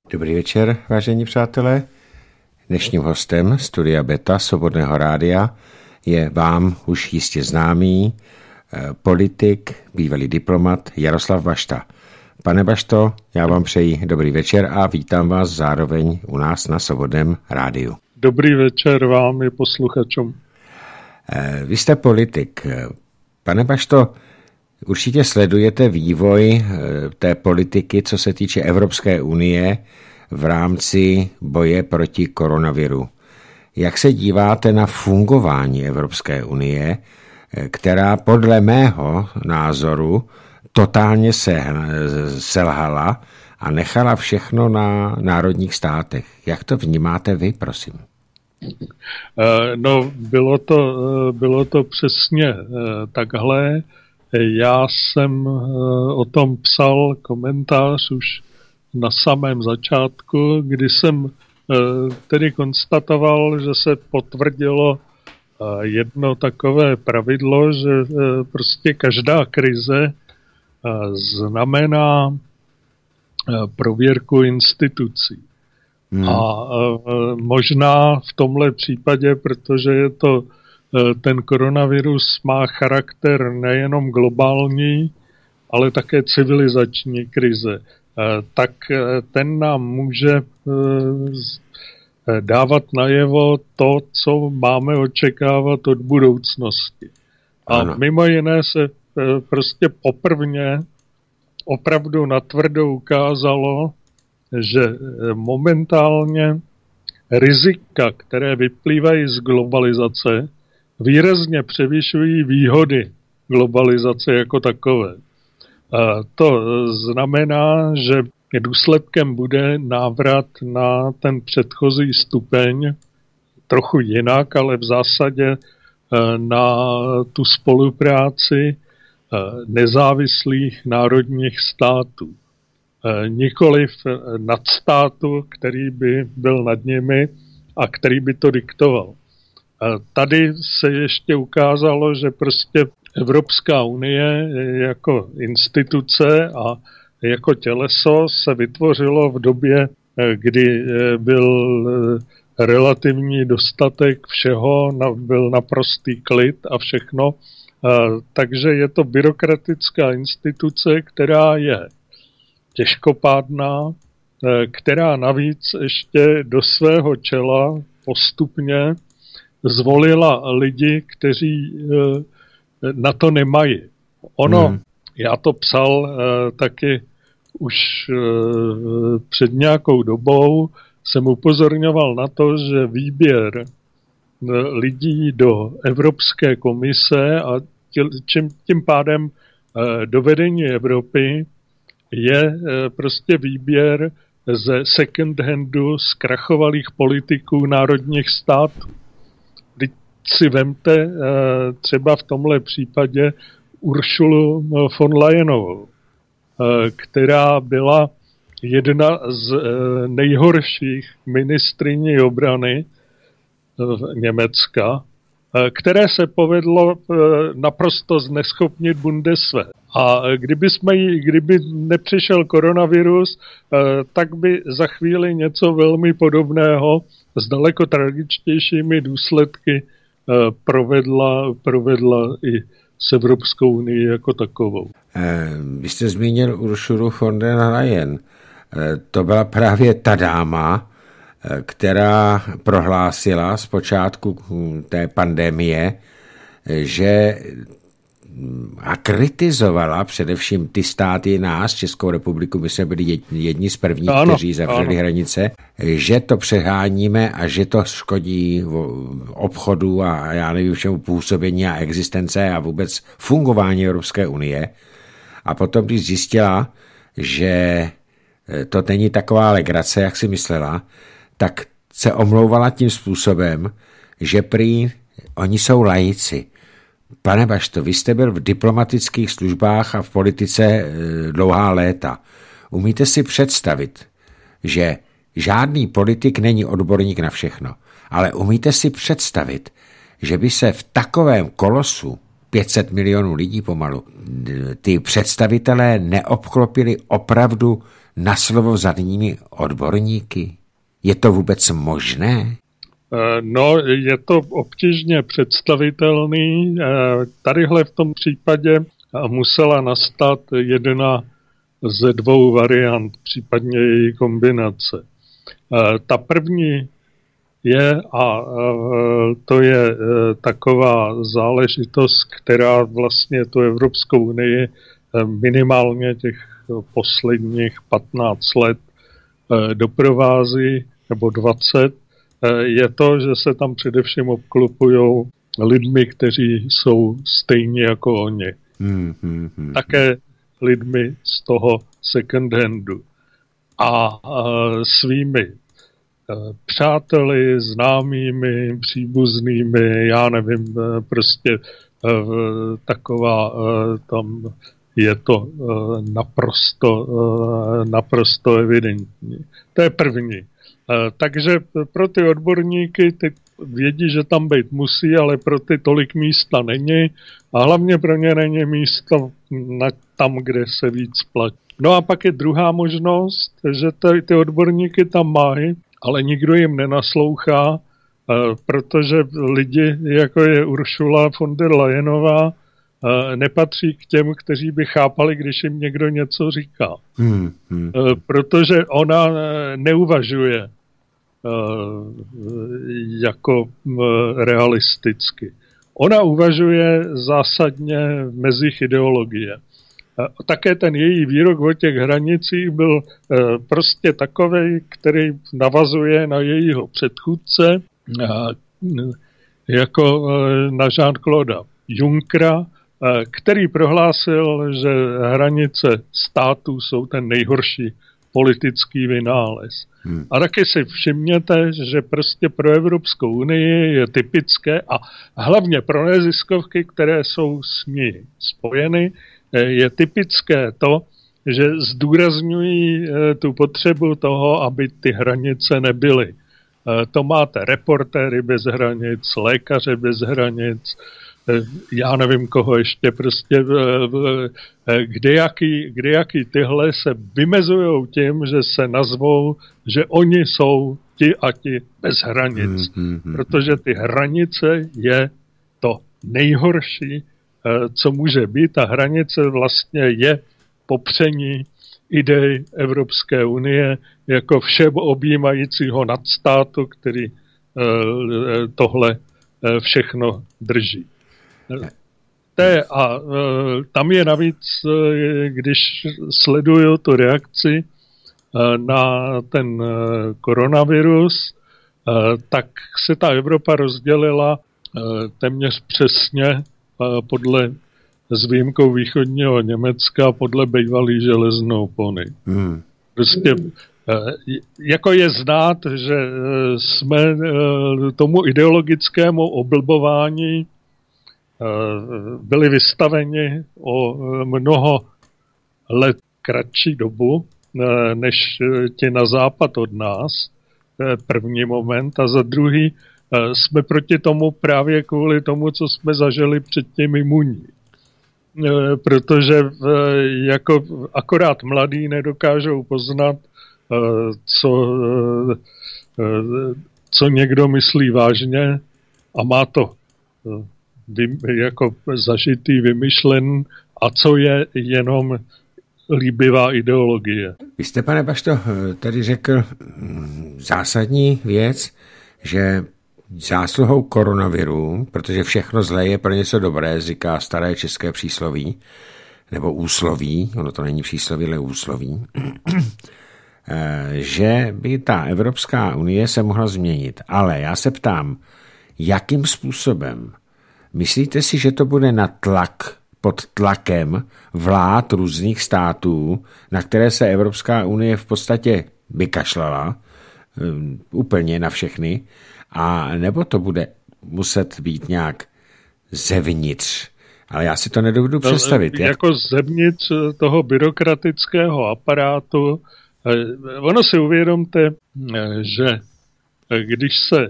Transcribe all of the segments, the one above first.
Dobrý večer, vážení přátelé. Dnešním hostem Studia Beta Svobodného rádia je vám už jistě známý politik, bývalý diplomat Jaroslav Bašta. Pane Bašto, já vám přeji dobrý večer a vítám vás zároveň u nás na Svobodném rádiu. Dobrý večer vám i posluchačům. Vy jste politik. Pane Bašto, určitě sledujete vývoj té politiky, co se týče Evropské unie v rámci boje proti koronaviru. Jak se díváte na fungování Evropské unie, která podle mého názoru totálně selhala a nechala všechno na národních státech? Jak to vnímáte vy, prosím? No, bylo to přesně takhle. Já jsem o tom psal komentář už na samém začátku, kdy jsem tedy konstatoval, že se potvrdilo jedno takové pravidlo, že prostě každá krize znamená prověrku institucí. A možná v tomhle případě, protože je to ten koronavirus má charakter nejenom globální, ale také civilizační krize, tak ten nám může dávat najevo to, co máme očekávat od budoucnosti. A mimo jiné se prostě poprvně opravdu natvrdo ukázalo, že momentálně rizika, které vyplývají z globalizace, výrazně převyšují výhody globalizace jako takové. To znamená, že důsledkem bude návrat na ten předchozí stupeň, trochu jinak, ale v zásadě na tu spolupráci nezávislých národních států. Nikoliv nadstátu, který by byl nad nimi a který by to diktoval. Tady se ještě ukázalo, že prostě Evropská unie jako instituce a jako těleso se vytvořilo v době, kdy byl relativní dostatek všeho, byl naprostý klid a všechno. Takže je to byrokratická instituce, která je těžkopádná, která navíc ještě do svého čela postupně zvolila lidi, kteří na to nemají. Já to psal taky už před nějakou dobou, jsem upozorňoval na to, že výběr lidí do Evropské komise a tím pádem do vedení Evropy je prostě výběr ze second handu zkrachovalých politiků národních států. Teď si vemte třeba v tomhle případě Ursulu von Leyenovou, která byla jedna z nejhorších ministryní obrany Německa, které se povedlo naprosto zneschopnit Bundeswehr. A kdyby nepřišel koronavirus, tak by za chvíli něco velmi podobného s daleko tragičtějšími důsledky provedla i s Evropskou unii jako takovou. Vy jste zmínil Ursulu von der Leyen. To byla právě ta dáma, která prohlásila z počátku té pandemie, že a kritizovala především ty státy nás, Českou republiku, my jsme byli jedni z prvních, kteří zavřeli hranice, že to přeháníme a že to škodí obchodu a já nevím všemu působení a existence a vůbec fungování Evropské unie. A potom, když zjistila, že to není taková legrace, jak si myslela, tak se omlouvala tím způsobem, že prý oni jsou laici. Pane Bašto, vy jste byl v diplomatických službách a v politice dlouhá léta. Umíte si představit, že žádný politik není odborník na všechno, ale umíte si představit, že by se v takovém kolosu 500 milionů lidí pomalu ty představitelé neobklopili opravdu na slovo vzatými odborníky? Je to vůbec možné? No, je to obtížně představitelný. Tadyhle v tom případě musela nastat jedna ze dvou variant, případně její kombinace. Ta první je, a to je taková záležitost, která vlastně tu Evropskou unii minimálně těch posledních 15 let doprovází, nebo 20, je to, že se tam především obklopují lidmi, kteří jsou stejní jako oni. Také lidmi z toho second handu. A svými přáteli, známými, příbuznými, já nevím, prostě taková tam je to naprosto evidentní. To je první. Takže pro ty odborníky ty vědí, že tam být musí, ale pro ty tolik místa není a hlavně pro ně není místo tam, kde se víc platí. No a pak je druhá možnost, že ty odborníky tam mají, ale nikdo jim nenaslouchá, protože lidi, jako je Ursula von der Leyenová, nepatří k těm, kteří by chápali, když jim někdo něco říká. Protože ona neuvažuje jako realisticky. Ona uvažuje zásadně v mezích ideologie. Také ten její výrok o těch hranicích byl prostě takovej, který navazuje na jejího předchůdce, jako na Jean-Claude Junckera, který prohlásil, že hranice států jsou ten nejhorší politický vynález. A taky si všimněte, že prostě pro Evropskou unii je typické a hlavně pro neziskovky, které jsou s ní spojeny, je typické to, že zdůrazňují tu potřebu toho, aby ty hranice nebyly. To máte Reportéry bez hranic, Lékaře bez hranic, já nevím koho ještě, prostě kdejaký tyhle se vymezujou tím, že se nazvou, že oni jsou ti a ti bez hranic. Protože ty hranice je to nejhorší, co může být. Ta hranice vlastně je popření idej Evropské unie jako všeobjímajícího nadstátu, který tohle všechno drží. A tam je navíc, když sleduju tu reakci na ten koronavirus, tak se ta Evropa rozdělila téměř přesně podle, s výjimkou východního Německa, podle bývalý železné opony. Prostě jako je znát, že jsme tomu ideologickému oblbování byli vystaveni o mnoho let kratší dobu, než ti na západ od nás, první moment, a za druhý jsme proti tomu právě kvůli tomu, co jsme zažili předtím imunní. Protože jako akorát mladí nedokážou poznat, co někdo myslí vážně a má to jako zažitý, vymyšlen a co je jenom líbivá ideologie. Vy jste, pane Bašto, tady řekl zásadní věc, že zásluhou koronaviru, protože všechno zlé je pro něco dobré, říká staré české přísloví, nebo úsloví, ono to není přísloví, ale úsloví, že by ta Evropská unie se mohla změnit. Ale já se ptám, jakým způsobem? Myslíte si, že to bude na tlak, pod tlakem vlád různých států, na které se Evropská unie v podstatě vykašlala, úplně na všechny, a nebo to bude muset být nějak zevnitř? Ale já si to nedovedu představit. Jako zevnitř toho byrokratického aparátu. Ono si uvědomte, že když se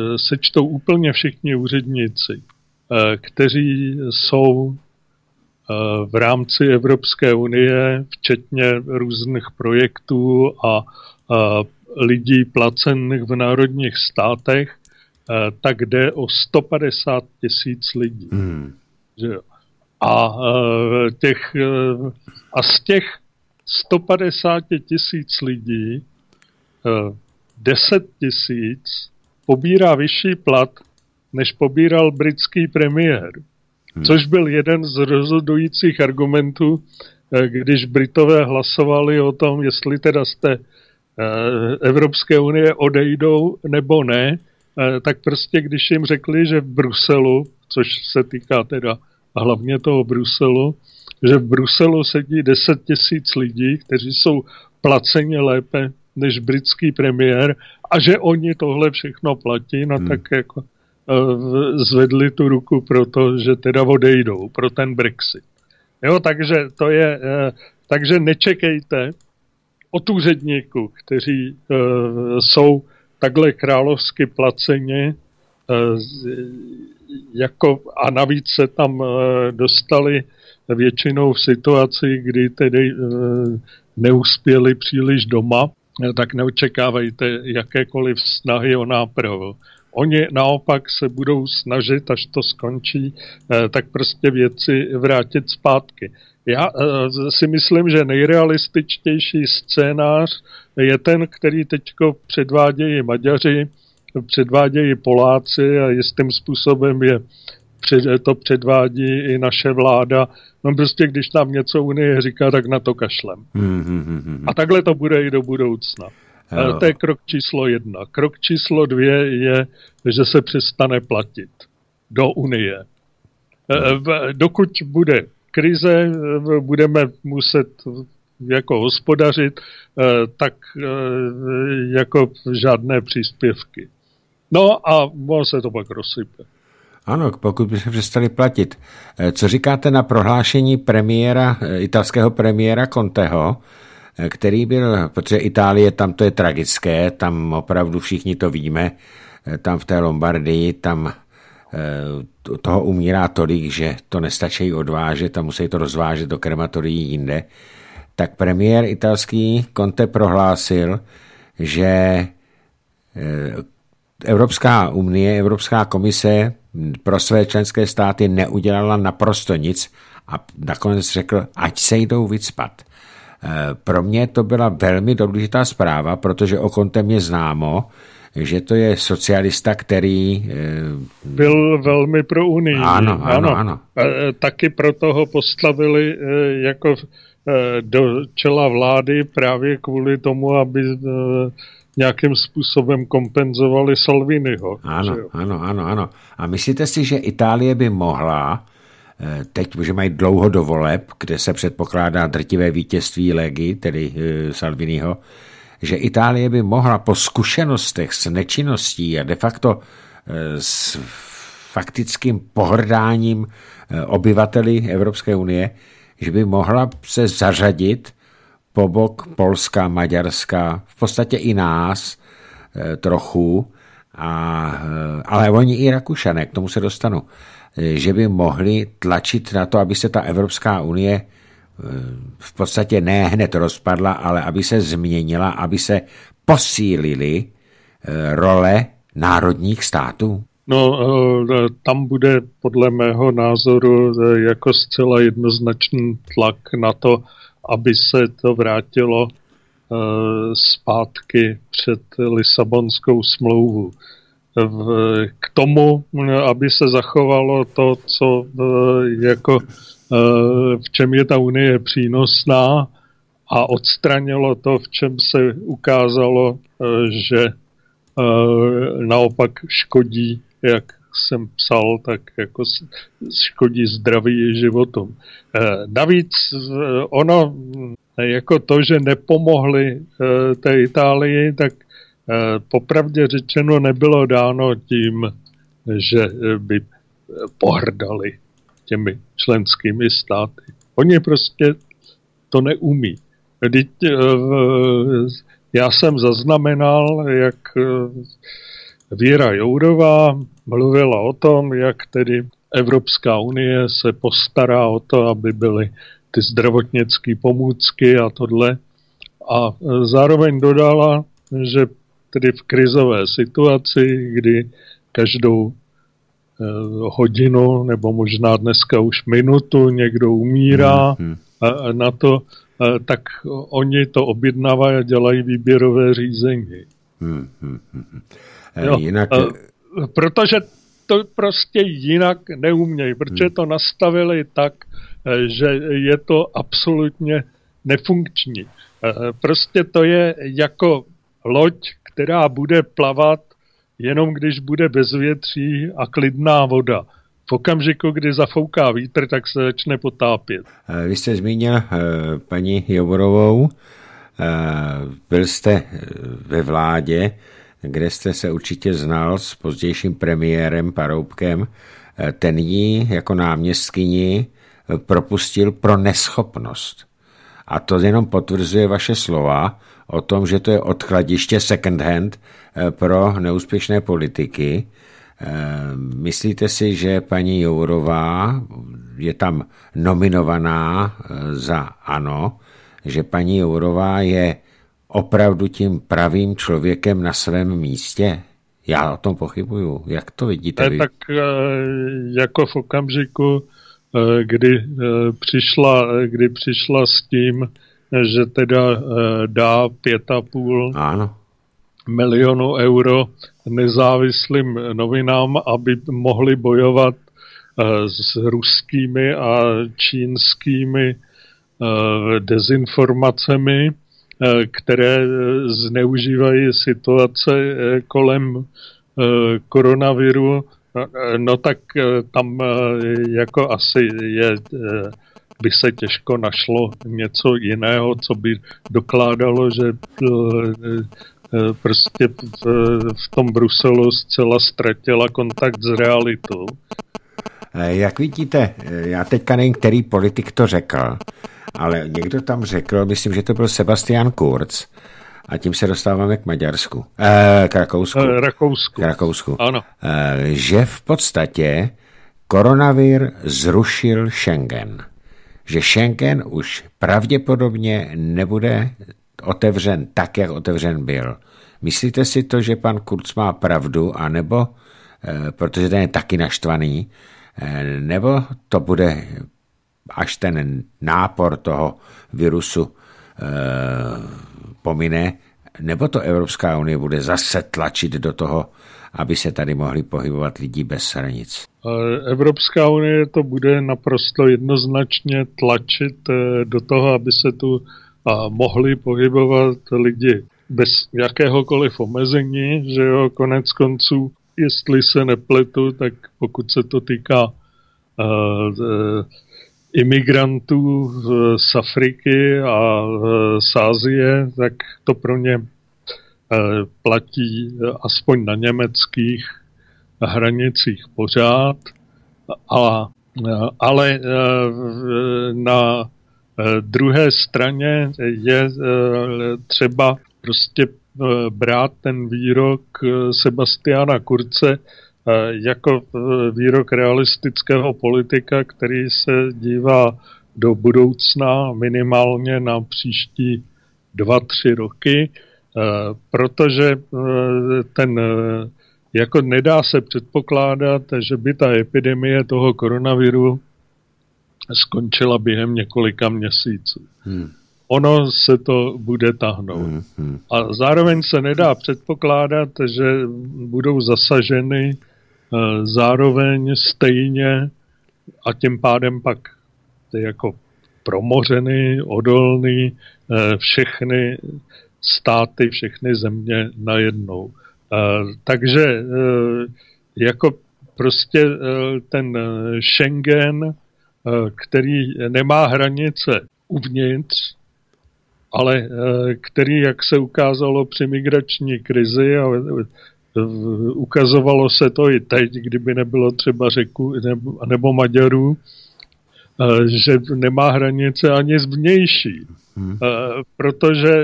sečtou úplně všichni úředníci, kteří jsou v rámci Evropské unie, včetně různých projektů a lidí placených v národních státech, tak jde o 150 000 lidí. Že jo? A z těch 150 000 lidí 10 000 pobírá vyšší plat, než pobíral britský premiér. Což byl jeden z rozhodujících argumentů, když Britové hlasovali o tom, jestli teda z té Evropské unie odejdou nebo ne, tak prostě když jim řekli, že v Bruselu, což se týká teda hlavně toho Bruselu, že v Bruselu sedí 10 000 lidí, kteří jsou placeni lépe než britský premiér a že oni tohle všechno platí, no tak jako zvedli tu ruku pro to, že teda odejdou pro ten Brexit. Jo, takže nečekejte od úředníků, kteří jsou takhle královsky placeni a navíc se tam dostali většinou v situaci, kdy tedy neuspěli příliš doma, tak neočekávejte jakékoliv snahy o nápravu. Oni naopak se budou snažit, až to skončí, tak prostě věci vrátit zpátky. Já si myslím, že nejrealističtější scénář je ten, který teďko předvádějí Maďaři, předvádějí Poláci a jistým způsobem to předvádí i naše vláda. No prostě, když nám něco Unie říká, tak na to kašlem. A takhle to bude i do budoucna. To je krok číslo 1. Krok číslo 2 je, že se přestane platit do Unie. Dokud bude krize, budeme muset jako hospodařit, tak jako žádné příspěvky. No a ono se to pak rozsype. Ano, pokud by se přestali platit. Co říkáte na prohlášení italského premiéra Conteho, který byl, protože Itálie, tam to je tragické, tam opravdu všichni to víme, tam v té Lombardii, tam toho umírá tolik, že to nestačí odvážet a musí to rozvážet do krematorií jinde. Tak premiér italský Conte prohlásil, že Evropská unie, Evropská komise pro své členské státy neudělala naprosto nic a nakonec řekl, ať se jdou vycpat. Pro mě to byla velmi důležitá zpráva, protože o Conte mě známo, že to je socialista, který byl velmi pro Unii. Ano. Taky proto ho postavili jako do čela vlády právě kvůli tomu, aby nějakým způsobem kompenzovali Salviniho. Ano. A myslíte si, že Itálie by mohla, teď už mají dlouho do voleb, kde se předpokládá drtivé vítězství Legy, tedy Salviniho, že Itálie by mohla po zkušenostech s nečinností a de facto s faktickým pohrdáním obyvateli Evropské unie, že by mohla se zařadit po bok Polska, Maďarska, v podstatě i nás trochu, ale oni i Rakušané, k tomu se dostanu, že by mohli tlačit na to, aby se ta Evropská unie v podstatě ne hned rozpadla, ale aby se změnila, aby se posílily role národních států? No, tam bude podle mého názoru jako zcela jednoznačný tlak na to, aby se to vrátilo zpátky před Lisabonskou smlouvu. K tomu, aby se zachovalo to, co jako v čem je ta unie přínosná a odstranilo to, v čem se ukázalo, že naopak škodí, jak jsem psal, tak jako škodí zdraví i životům. Navíc ono, jako to, že nepomohli té Itálii, tak popravdě řečeno nebylo dáno tím, že by pohrdali těmi členskými státy. Oni prostě to neumí. Já jsem zaznamenal, jak Věra Jourová mluvila o tom, jak tedy Evropská unie se postará o to, aby byly ty zdravotnické pomůcky a tohle. A zároveň dodala, že tedy v krizové situaci, kdy každou hodinu nebo možná dneska už minutu někdo umírá na to, tak oni to objednávají a dělají výběrové řízení. Jinak... Protože to prostě jinak neumějí, protože to nastavili tak, že je to absolutně nefunkční. Prostě to je jako loď, která bude plavat jenom když bude bezvětří a klidná voda. V okamžiku, kdy zafouká vítr, tak se začne potápět. Vy jste zmínil paní Jourovou, byl jste ve vládě, kde jste se určitě znal s pozdějším premiérem Paroubkem. Ten ji jako náměstkyni propustil pro neschopnost. A to jenom potvrzuje vaše slova o tom, že to je odkladiště second hand pro neúspěšné politiky. Myslíte si, že paní Jourová je tam nominovaná za ANO, že paní Jourová je opravdu tím pravým člověkem na svém místě? Já o tom pochybuju. Jak to vidíte vy? Tak jako v okamžiku, kdy přišla s tím, že teda dá 5,5 milionu euro nezávislým novinám, aby mohli bojovat s ruskými a čínskými dezinformacemi, které zneužívají situace kolem koronaviru, no tak tam jako asi by se těžko našlo něco jiného, co by dokládalo, že prostě v tom Bruselu zcela ztratila kontakt s realitou. Jak vidíte, já teďka nevím, který politik to řekl, ale někdo tam řekl, myslím, že to byl Sebastian Kurz, a tím se dostáváme k Maďarsku. K Rakousku. Ano. Že v podstatě koronavir zrušil Schengen. Že Schengen už pravděpodobně nebude otevřen tak, jak otevřen byl. Myslíte si to, že pan Kurz má pravdu, anebo, protože ten je taky naštvaný, nebo to bude, až ten nápor toho virusu pomine, nebo to Evropská unie bude zase tlačit do toho, aby se tady mohli pohybovat lidi bez hranic? Evropská unie to bude naprosto jednoznačně tlačit do toho, aby se tu mohli pohybovat lidi bez jakéhokoliv omezení, že jo, konec konců, jestli se nepletu, tak pokud se to týká imigrantů z Afriky a z Asie, tak to pro ně platí aspoň na německých hranicích pořád, ale na druhé straně je třeba prostě brát ten výrok Sebastiana Kurze jako výrok realistického politika, který se dívá do budoucna minimálně na příští 2-3 roky, protože jako nedá se předpokládat, že by ta epidemie toho koronaviru skončila během několika měsíců. Ono se to bude tahnout. A zároveň se nedá předpokládat, že budou zasaženy zároveň stejně a tím pádem pak jako promořeny, odolný všechny státy, všechny země najednou. Takže jako prostě ten Schengen, který nemá hranice uvnitř, ale který, jak se ukázalo při migrační krizi, a ukazovalo se to i teď, kdyby nebylo třeba Řeků nebo Maďarů, že nemá hranice ani zvnější. Protože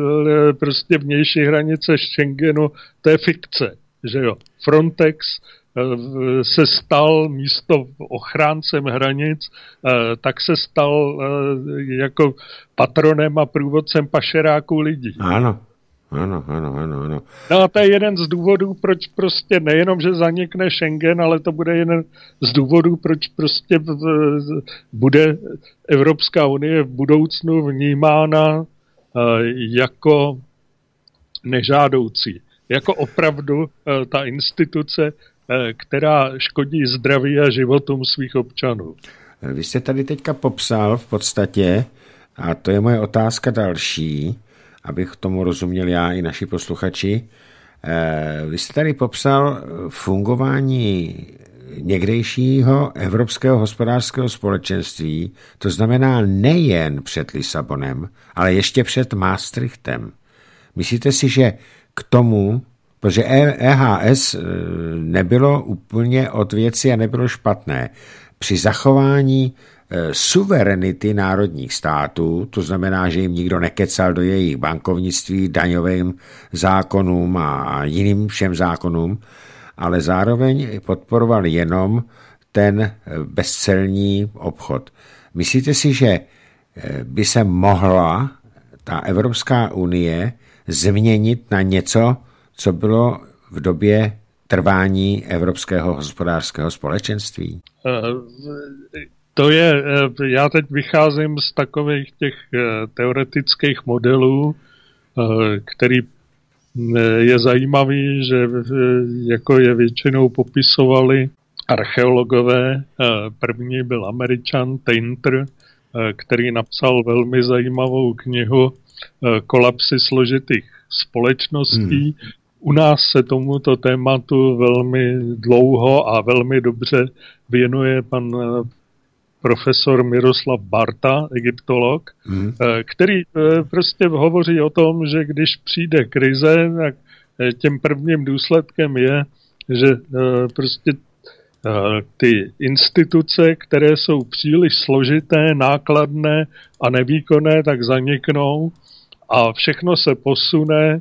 prostě vnější hranice Schengenu, to je fikce, že jo. Frontex se stal místo ochráncem hranic, tak se stal jako patronem a průvodcem pašeráků lidí. Ano. No a to je jeden z důvodů, proč prostě nejenom, že zanikne Schengen, ale to bude jeden z důvodů, proč prostě bude Evropská unie v budoucnu vnímána jako nežádoucí. Jako opravdu ta instituce, která škodí zdraví a životům svých občanů. Vy jste tady teďka popsal v podstatě, a to je moje otázka další, abych tomu rozuměl já i naši posluchači. Vy jste tady popsal fungování někdejšího Evropského hospodářského společenství, to znamená nejen před Lisabonem, ale ještě před Maastrichtem. Myslíte si, že k tomu, protože EHS nebylo úplně od věci a nebylo špatné, při zachování suverenity národních států, to znamená, že jim nikdo nekecal do jejich bankovnictví, daňovým zákonům a jiným všem zákonům, ale zároveň podporoval jenom ten bezcelní obchod. Myslíte si, že by se mohla ta Evropská unie změnit na něco, co bylo v době trvání Evropského hospodářského společenství? To je, já teď vycházím z takových těch teoretických modelů, který je zajímavý, že jako je většinou popisovali archeologové. První byl Američan Tainter, který napsal velmi zajímavou knihu Kolapsy složitých společností. U nás se tomuto tématu velmi dlouho a velmi dobře věnuje pan profesor Miroslav Barta, egyptolog, který prostě hovoří o tom, že když přijde krize, tak tím prvním důsledkem je, že prostě ty instituce, které jsou příliš složité, nákladné a nevýkonné, tak zaniknou a všechno se posune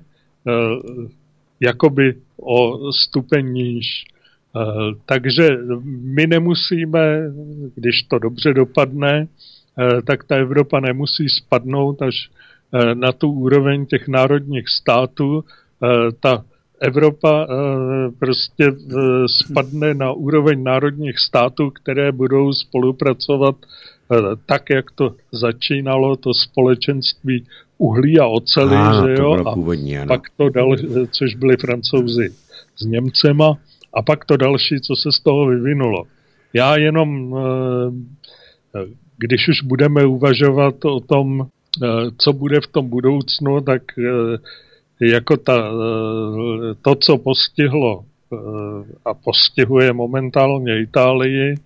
jakoby o stupeň níž. Takže my nemusíme, když to dobře dopadne, tak ta Evropa nemusí spadnout až na tu úroveň těch národních států. Ta Evropa prostě spadne na úroveň národních států, které budou spolupracovat tak, jak to začínalo, to společenství uhlí a oceli, že jo? A původní, ano. Pak to dal, což byli Francouzi s Němcema, a pak to další, co se z toho vyvinulo. Já jenom, když už budeme uvažovat o tom, co bude v tom budoucnu, tak jako to, co postihlo a postihuje momentálně Itálii,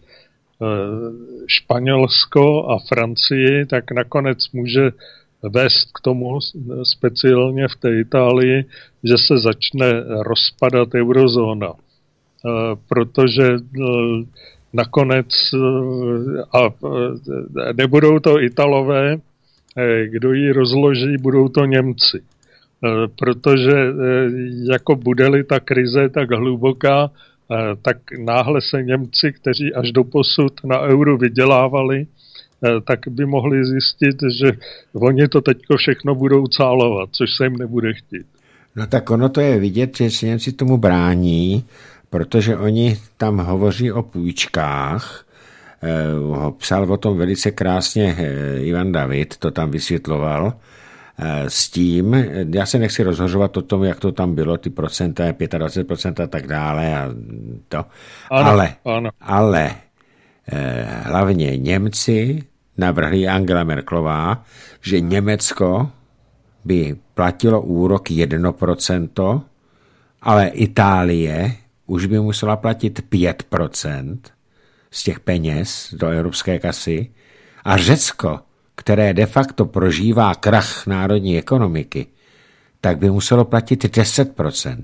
Španělsko a Francii, tak nakonec může vést k tomu, speciálně v té Itálii, že se začne rozpadat eurozóna. Protože nakonec a nebudou to Italové, kdo ji rozloží, budou to Němci. Protože jako bude-li ta krize tak hluboká, tak náhle se Němci, kteří až doposud na euru vydělávali, tak by mohli zjistit, že oni to teďko všechno budou cálovat, což se jim nebude chtít. No tak ono to je vidět, že si Němci tomu brání, protože oni tam hovoří o půjčkách, psal o tom velice krásně Ivan David, to tam vysvětloval, s tím, já se nechci rozhořovat o tom, jak to tam bylo, ty procenta, 25% a tak dále a to, ano, ale hlavně Němci navrhli Angela Merkelová, že Německo by platilo úrok 1%, ale Itálie už by musela platit 5% z těch peněz do evropské kasy a Řecko, které de facto prožívá krach národní ekonomiky, tak by muselo platit 10%.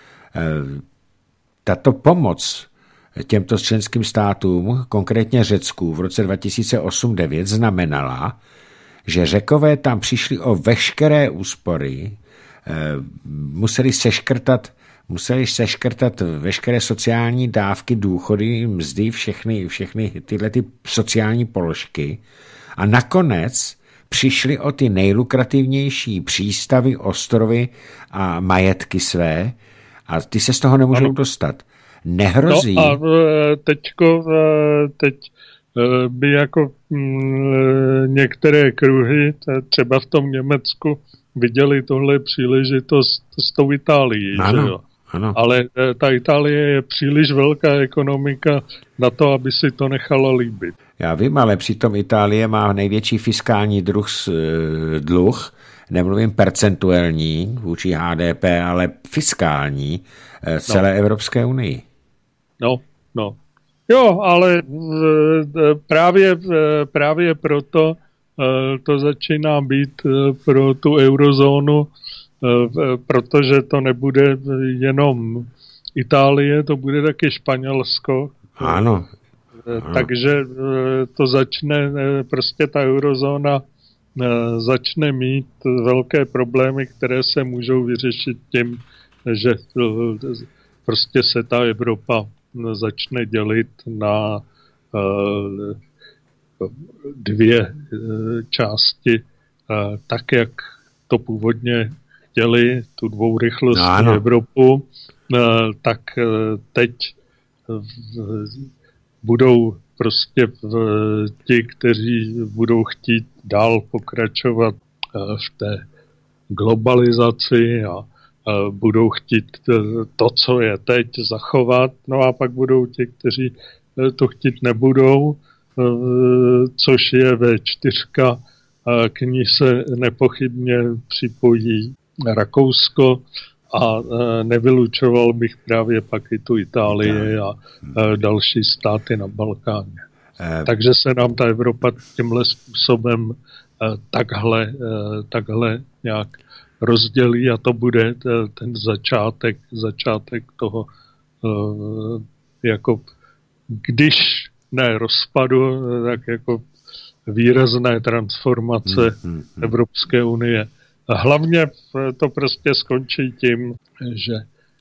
Tato pomoc těmto členským státům, konkrétně Řecku, v roce 2008-2009 znamenala, že Řekové tam přišli o veškeré úspory, museli seškrtat museli seškrtat veškeré sociální dávky, důchody, mzdy, všechny tyhle ty sociální položky a nakonec přišli o ty nejlukrativnější přístavy, ostrovy a majetky své a ty se z toho nemůžou dostat. Nehrozí. No a teď by jako některé kruhy, třeba v tom Německu, viděli tohle příležitost s tou Itálií. Ano, že jo? ano. Ale ta Itálie je příliš velká ekonomika na to, aby si to nechala líbit. Já vím, ale přitom Itálie má největší fiskální dluh, nemluvím percentuální vůči HDP, ale fiskální celé Evropské unii. No. Jo, ale právě proto to začíná být pro tu eurozónu, protože to nebude jenom Itálie, to bude taky Španělsko. Ano. Takže to začne, prostě ta eurozóna začne mít velké problémy, které se můžou vyřešit tím, že prostě se ta Evropa začne dělit na dvě části, tak jak to původně chtěli, tu dvourychlostní Evropu, tak teď budou prostě ti, kteří budou chtít dál pokračovat v té globalizaci a budou chtít to, co je teď, zachovat. No a pak budou ti, kteří to chtít nebudou, což je V4. K ní se nepochybně připojí Rakousko a nevylučoval bych právě pak i tu Itálii a další státy na Balkáně. Takže se nám ta Evropa tímhle způsobem takhle nějak rozdělí a to bude ten začátek toho jako když ne rozpadu, tak jako výrazné transformace Evropské unie. Hlavně to prostě skončí tím, že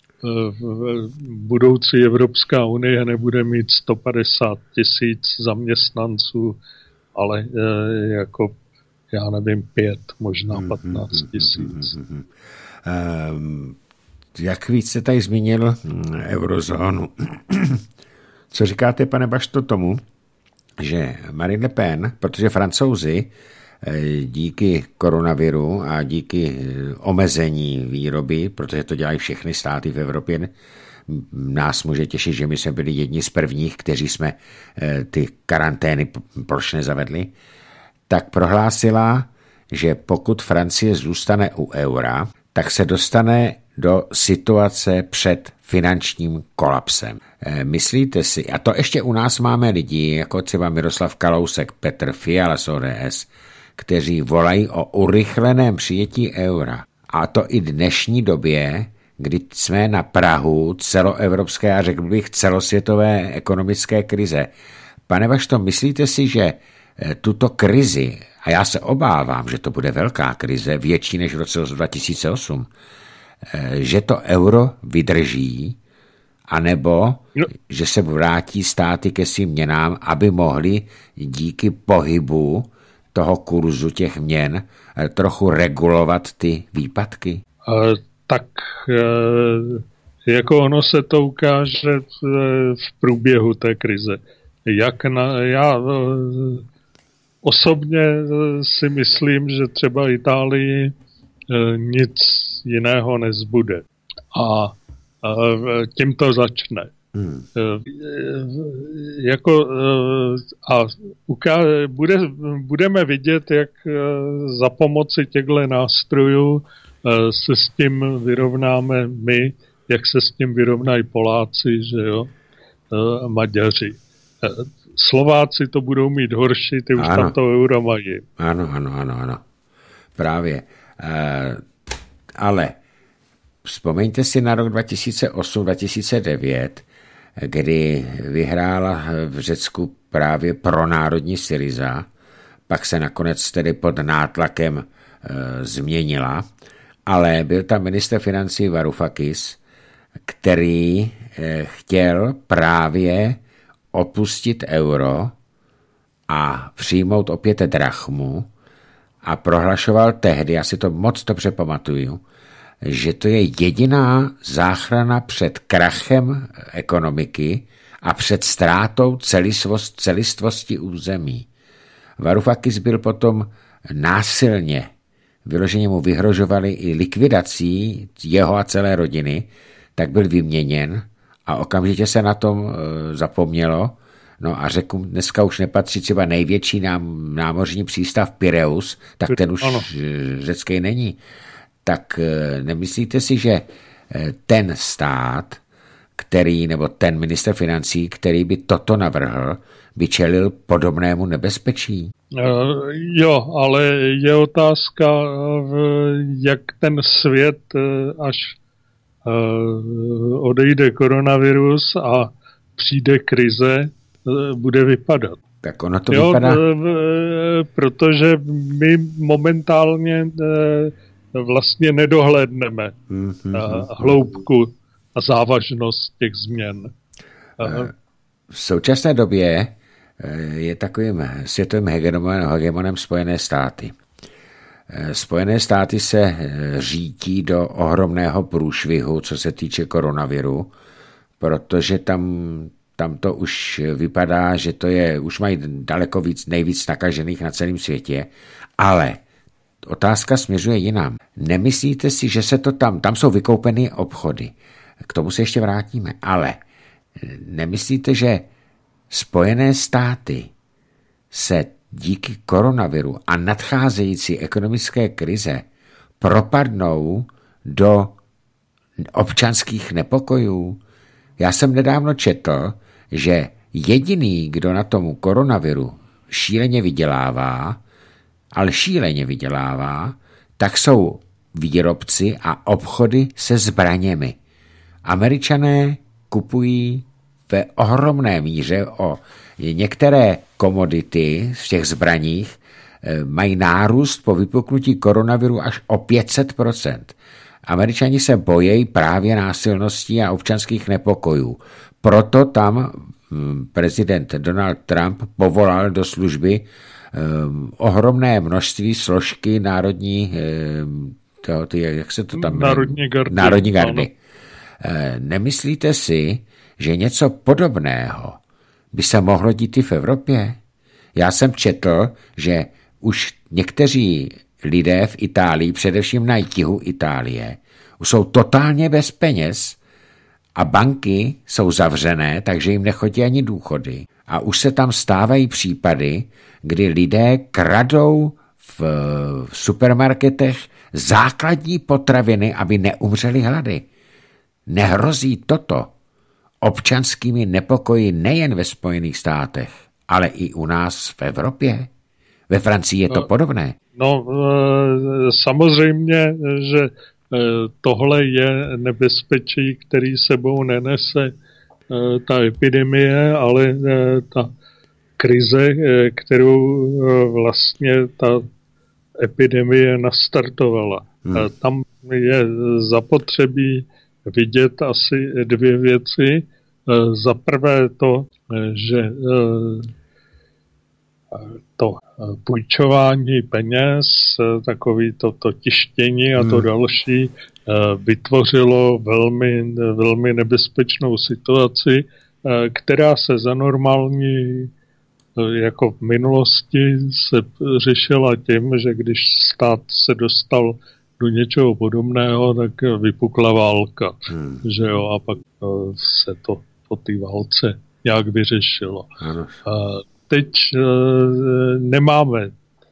budoucí Evropská unie nebude mít 150 000 zaměstnanců, ale jako, já nevím, 5, možná 15 000. Jak víc se tady zmínil eurozónu. Co říkáte, pane Bašto, tomu, že Marine Le Pen, protože Francouzi díky koronaviru a díky omezení výroby, protože to dělají všechny státy v Evropě, nás může těšit, že my jsme byli jedni z prvních, kteří jsme ty karantény plošně zavedli, tak prohlásila, že pokud Francie zůstane u eura, tak se dostane do situace před finančním kolapsem. Myslíte si, a to ještě u nás máme lidi, jako třeba Miroslav Kalousek, Petr Fiala z ODS, kteří volají o urychleném přijetí eura. A to i dnešní době, kdy jsme na prahu celoevropské a řekl bych celosvětové ekonomické krize. Pane Bašto, myslíte si, že tuto krizi, a já se obávám, že to bude velká krize, větší než v roce 2008, že to euro vydrží, anebo že se vrátí státy ke svým měnám, aby mohli díky pohybu toho kurzu těch měn trochu regulovat ty výpadky? Tak jako ono se to ukáže v průběhu té krize. Já osobně si myslím, že třeba Itálii nic jiného nezbude. A tím to začne. Budeme vidět, jak za pomoci těchto nástrojů se s tím vyrovnáme my, jak se s tím vyrovnají Poláci, že jo, Maďaři. Slováci to budou mít horší, ty už tam to euro mají. Ano. Právě. Ale vzpomeňte si na rok 2008-2009, kdy vyhrála v Řecku právě pronárodní Syriza, pak se nakonec tedy pod nátlakem změnila, ale byl tam ministr financí Varoufakis, který chtěl právě opustit euro a přijmout opět drachmu a prohlašoval tehdy, já si to moc dobře pamatuju, že to je jediná záchrana před krachem ekonomiky a před ztrátou celistvosti území. Varoufakis byl potom násilně, vyloženě mu vyhrožovali i likvidací jeho a celé rodiny, tak byl vyměněn a okamžitě se na tom zapomnělo. No a řeku, dneska už nepatří třeba největší námořní přístav Pireus, tak ten už řecký není. Tak nemyslíte si, že ten stát, nebo ten ministr financí, který by toto navrhl, by čelil podobnému nebezpečí? Jo, ale je otázka, jak ten svět, až odejde koronavirus a přijde krize, bude vypadat. Tak ono to vypadá... Protože my momentálně vlastně nedohlédneme hloubku a závažnost těch změn. V současné době je takovým světovým hegemonem Spojené státy. Spojené státy se řítí do ohromného průšvihu, co se týče koronaviru, protože tam to už vypadá, že to je, už mají daleko nejvíc nakažených na celém světě, ale otázka směřuje jinam. Nemyslíte si, že se to tam jsou vykoupeny obchody, k tomu se ještě vrátíme, ale nemyslíte, že Spojené státy se díky koronaviru a nadcházející ekonomické krize propadnou do občanských nepokojů? Já jsem nedávno četl, že jediný, kdo na tomu koronaviru šíleně vydělává, tak jsou výrobci a obchody se zbraněmi. Američané kupují ve ohromné míře některé komodity v těch zbraních, mají nárůst po vypuknutí koronaviru až o 500%. Američani se bojí právě násilností a občanských nepokojů. Proto tam prezident Donald Trump povolal do služby ohromné množství složky národní gardy. Nemyslíte si, že něco podobného by se mohlo dít i v Evropě? Já jsem četl, že už někteří lidé v Itálii, především na jihu Itálie, jsou totálně bez peněz a banky jsou zavřené, takže jim nechodí ani důchody. A už se tam stávají případy, kdy lidé kradou v supermarketech základní potraviny, aby neumřeli hlady. Nehrozí toto občanskými nepokoji nejen ve Spojených státech, ale i u nás v Evropě? Ve Francii je to podobné? No, samozřejmě, že tohle je nebezpečí, který sebou nenese ta epidemie, ale ta krize, kterou vlastně ta epidemie nastartovala. Tam je zapotřebí vidět asi dvě věci. Za prvé to, že to půjčování peněz, takový to tištění a to další vytvořilo velmi nebezpečnou situaci, která se za normální, jako v minulosti, se řešila tím, že když stát se dostal do něčeho podobného, tak vypukla válka. Že jo, a pak se to po té válce nějak vyřešilo. Teď nemáme.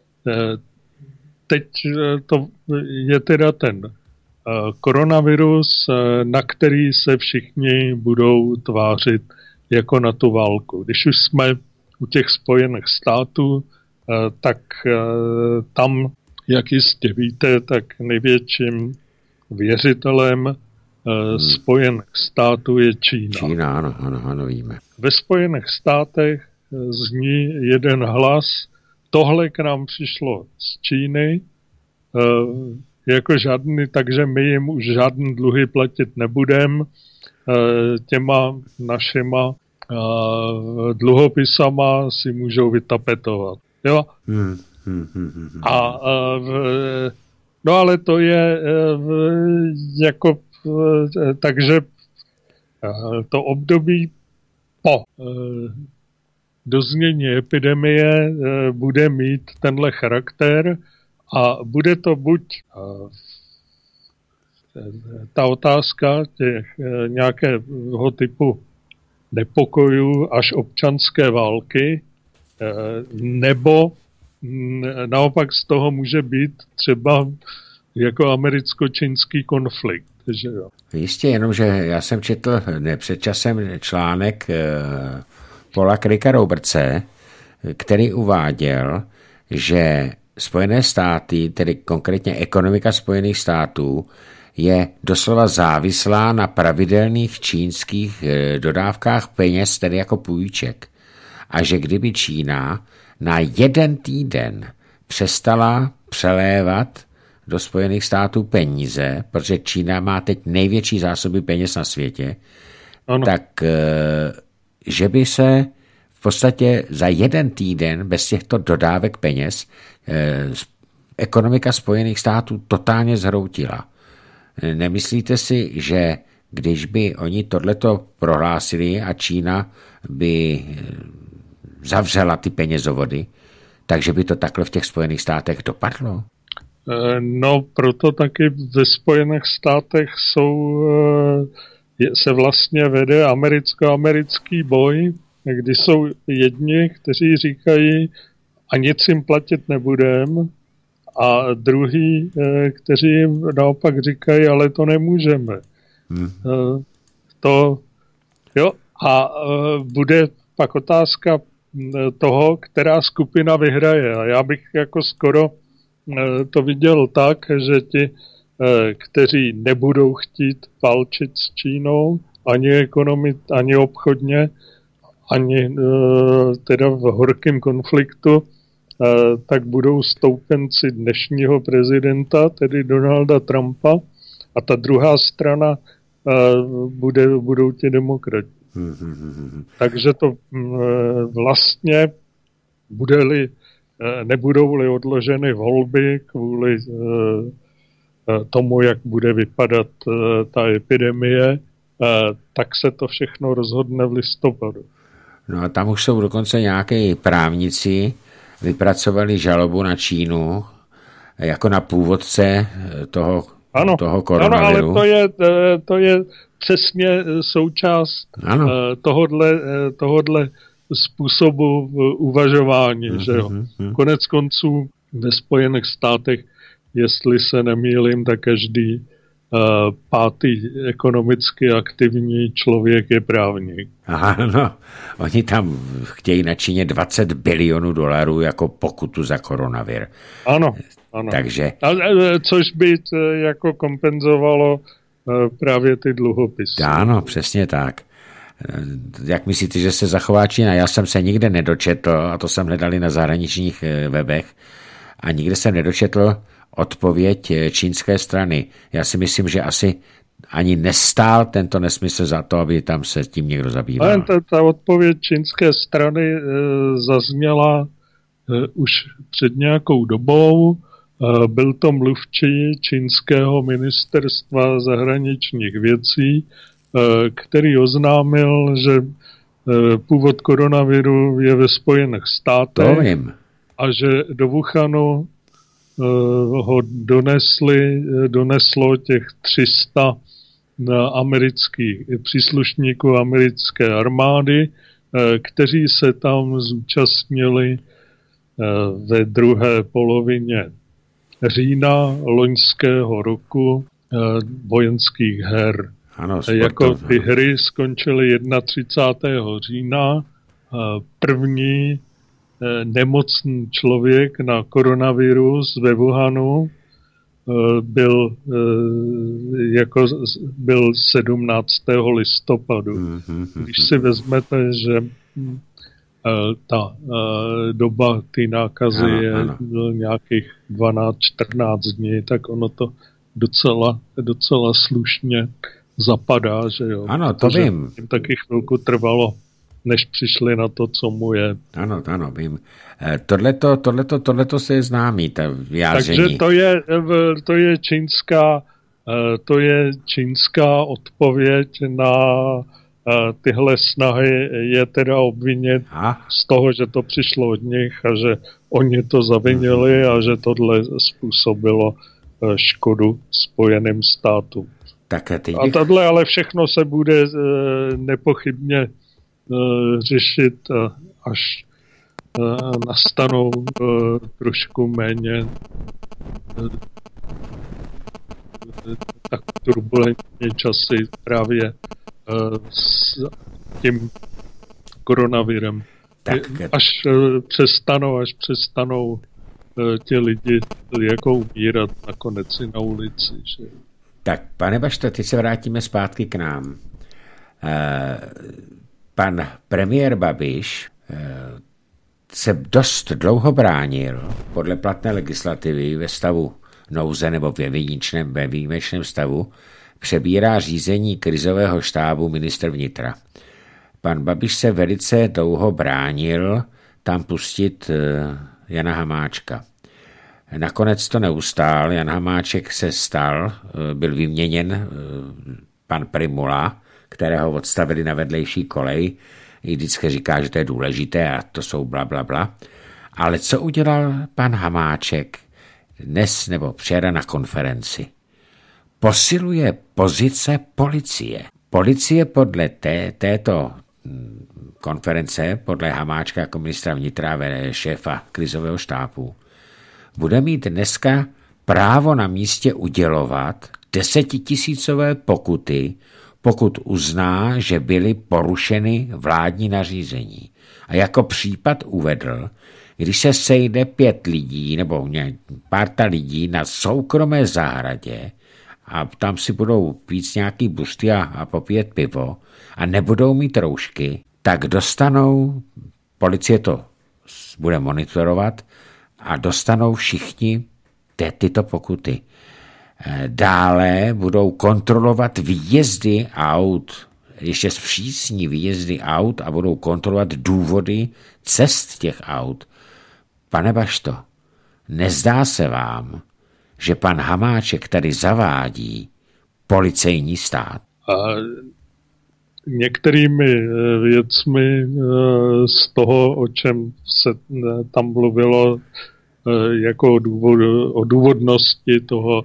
Teď to je teda ten koronavirus, na který se všichni budou tvářit jako na tu válku. Když už jsme u těch Spojených států, tak tam, jak jistě víte, tak největším věřitelem Spojených států je Čína. Čína, ano, víme. Ve Spojených státech zní jeden hlas, tohle k nám přišlo z Číny, jako žádný, takže my jim už žádný dluhy platit nebudeme. Těma našima dluhopisama si můžou vytapetovat. Jo? No ale to je jako, takže to období po doznění epidemie bude mít tenhle charakter a bude to buď ta otázka těch nějakého typu nepokojů až občanské války, nebo naopak z toho může být třeba jako americko-čínský konflikt. Že jo. Jistě, jenomže já jsem četl před časem článek Paula Craiga Robertse, který uváděl, že Spojené státy, tedy konkrétně ekonomika Spojených států, je doslova závislá na pravidelných čínských dodávkách peněz, tedy jako půjček. A že kdyby Čína na 1 týden přestala přelévat do Spojených států peníze, protože Čína má teď největší zásoby peněz na světě, ano. Tak že by se v podstatě za 1 týden bez těchto dodávek peněz ekonomika Spojených států totálně zhroutila. Nemyslíte si, že když by oni tohleto prohlásili a Čína by zavřela ty penězovody, takže by to takhle v těch Spojených státech dopadlo? No, proto taky ve Spojených státech se vlastně vede americký boj, kdy jsou jedni, kteří říkají, a nic jim platit nebudem, a druhý, kteří jim naopak říkají, ale to nemůžeme. Bude pak otázka toho, která skupina vyhraje. A já bych jako skoro to viděl tak, že ti, kteří nebudou chtít válčit s Čínou, ani obchodně, ani teda v horkém konfliktu, tak budou stoupenci dnešního prezidenta, tedy Donalda Trumpa, a ta druhá strana budou ti demokrati. Takže to vlastně nebudou-li odloženy volby kvůli tomu, jak bude vypadat ta epidemie, tak se to všechno rozhodne v listopadu. No a tam už jsou dokonce nějaké právníci, vypracovali žalobu na Čínu jako na původce toho koronaviru. Ano, ale to je přesně součást tohodle způsobu uvažování. Že jo? Konec konců ve Spojených státech, jestli se nemýlím, tak každý 5. ekonomicky aktivní člověk je právník. Aha, no. Oni tam chtějí na Číně $20 bilionů jako pokutu za koronavir. Ano. Takže... Což by jako kompenzovalo právě ty dluhopisy. Ano, přesně tak. Jak myslíte, že se zachová Čína? Já jsem se nikde nedočetl, a to jsem hledali na zahraničních webech, a nikde jsem nedočetl odpověď čínské strany. Já si myslím, že asi ani nestál tento nesmysl za to, aby tam se tím někdo zabýval. Ale ta odpověď čínské strany zazněla už před nějakou dobou. Byl to mluvčí čínského ministerstva zahraničních věcí, který oznámil, že původ koronaviru je ve Spojených státech. To vím. A že do Wuhanu ho doneslo těch 300 příslušníků americké armády, kteří se tam zúčastnili ve druhé polovině října loňského roku vojenských her. Ano, jako ty hry skončily 31. října. První nemocný člověk na koronavirus ve Wuhanu byl 17. listopadu. Když si vezmete, že ta doba té nákazy je nějakých 12-14 dní, tak ono to docela slušně zapadá, že jo. Ano, to vím. Jim taky chvilku trvalo, než přišli na to, co mu je. Ano, vím. Tohleto se je známý, ta vyjádření. Takže to je čínská odpověď na tyhle snahy, je teda obvinit z toho, že to přišlo od nich a že oni to zavinili a že tohle způsobilo škodu Spojeným státům. A tohle ale všechno se bude nepochybně řešit, až nastanou trošku méně tak turbulentní časy právě s tím koronavirem. Až přestanou ti lidi jako umírat nakonec i na ulici. Že? Tak, pane Bašto, teď se vrátíme zpátky k nám. Pan premiér Babiš se dost dlouho bránil podle platné legislativy ve stavu nouze nebo ve výjimečném stavu přebírá řízení krizového štábu ministr vnitra. Pan Babiš se velice dlouho bránil tam pustit Jana Hamáčka. Nakonec to neustál, Jan Hamáček se stal, byl vyměněn pan Primula, kterého odstavili na vedlejší kolej, i vždycky říká, že to je důležité a to jsou bla. Ale co udělal pan Hamáček dnes nebo včera na konferenci? Posiluje pozice policie. Policie podle této konference, podle Hamáčka jako ministra vnitra, šéfa krizového štábu, bude mít dneska právo na místě udělovat 10 000 pokuty, pokud uzná, že byly porušeny vládní nařízení. A jako případ uvedl, když se sejde 5 lidí nebo párta lidí na soukromé zahradě a tam si budou pít nějaký busty a popíjet pivo a nebudou mít roušky, tak dostanou, policie to bude monitorovat a dostanou všichni tyto pokuty. Dále budou kontrolovat výjezdy aut, ještě zpřísní výjezdy aut a budou kontrolovat důvody cest těch aut. Pane Bašto, nezdá se vám, že pan Hamáček tady zavádí policejní stát? Některými věcmi z toho, o čem se tam mluvilo, jako o důvodnosti toho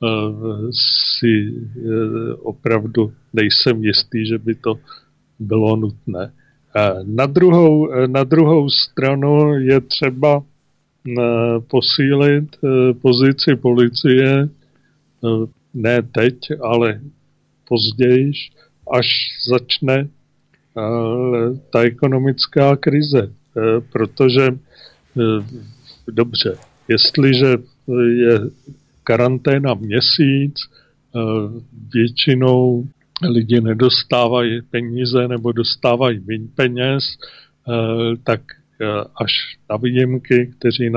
si opravdu nejsem jistý, že by to bylo nutné. Na druhou stranu je třeba posílit pozici policie ne teď, ale později, až začne ta ekonomická krize. Protože dobře, jestliže je karanténa měsíc, většinou lidi nedostávají peníze nebo dostávají méně peněz, tak až na výjimky,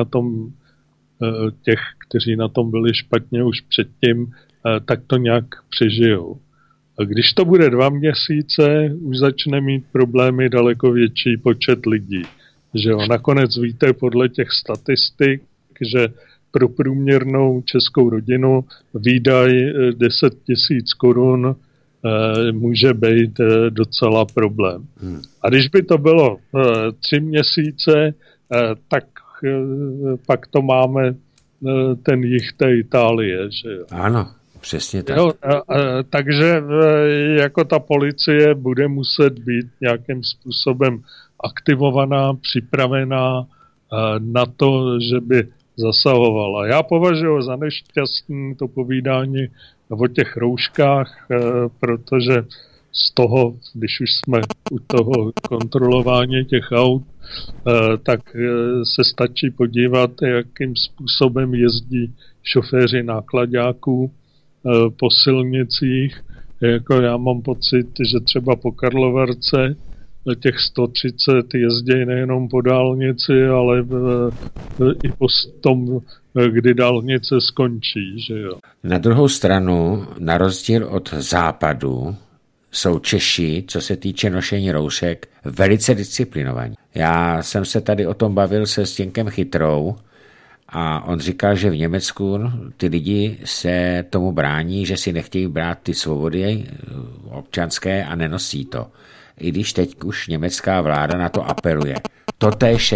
kteří na tom byli špatně už předtím, tak to nějak přežijou. A když to bude 2 měsíce, už začne mít problémy daleko větší počet lidí. Že jo? Nakonec víte podle těch statistik, že pro průměrnou českou rodinu výdaj 10 000 korun může být docela problém. A když by to bylo 3 měsíce, tak pak to máme ten jih té Itálie. Že jo? Ano, přesně tak. Jo, takže jako ta policie bude muset být nějakým způsobem aktivovaná, připravená na to, že by zasahovala. Já považuji za nešťastné to povídání o těch rouškách, protože z toho, když už jsme u toho kontrolování těch aut, tak se stačí podívat, jakým způsobem jezdí šoféři náklaďáků po silnicích. Jako já mám pocit, že třeba po Karlovarce těch 130 jezdí nejenom po dálnici, ale i po tom, kdy dálnice skončí. Že jo. Na druhou stranu, na rozdíl od západu, jsou Češi, co se týče nošení roušek, velice disciplinovaní. Já jsem se tady o tom bavil se Stěnkem Chytrou a on říkal, že v Německu ty lidi se tomu brání, že si nechtějí brát ty svobody občanské a nenosí to. I když teď už německá vláda na to apeluje. Totéž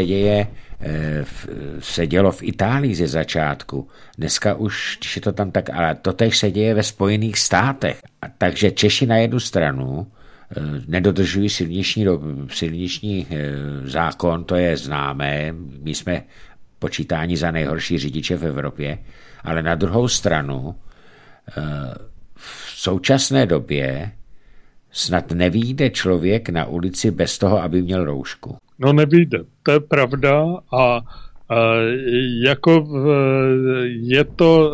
se dělo v Itálii ze začátku. Dneska už, když je to tam tak, ale totéž se děje ve Spojených státech. Takže Češi na jednu stranu nedodržují silniční zákon, to je známé, my jsme počítáni za nejhorší řidiče v Evropě, ale na druhou stranu v současné době snad nevyjde člověk na ulici bez toho, aby měl roušku. No nevyjde, to je pravda a jako je to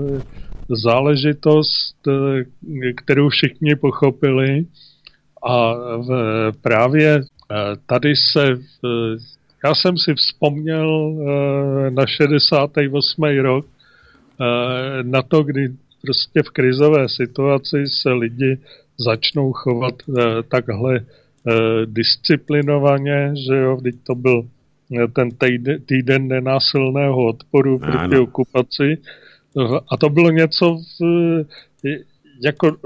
záležitost, kterou všichni pochopili a právě tady já jsem si vzpomněl na 68. rok, na to, kdy prostě v krizové situaci se lidi začnou chovat takhle disciplinovaně, že jo, vždyť to byl ten týden nenásilného odporu proti okupaci a to bylo něco jako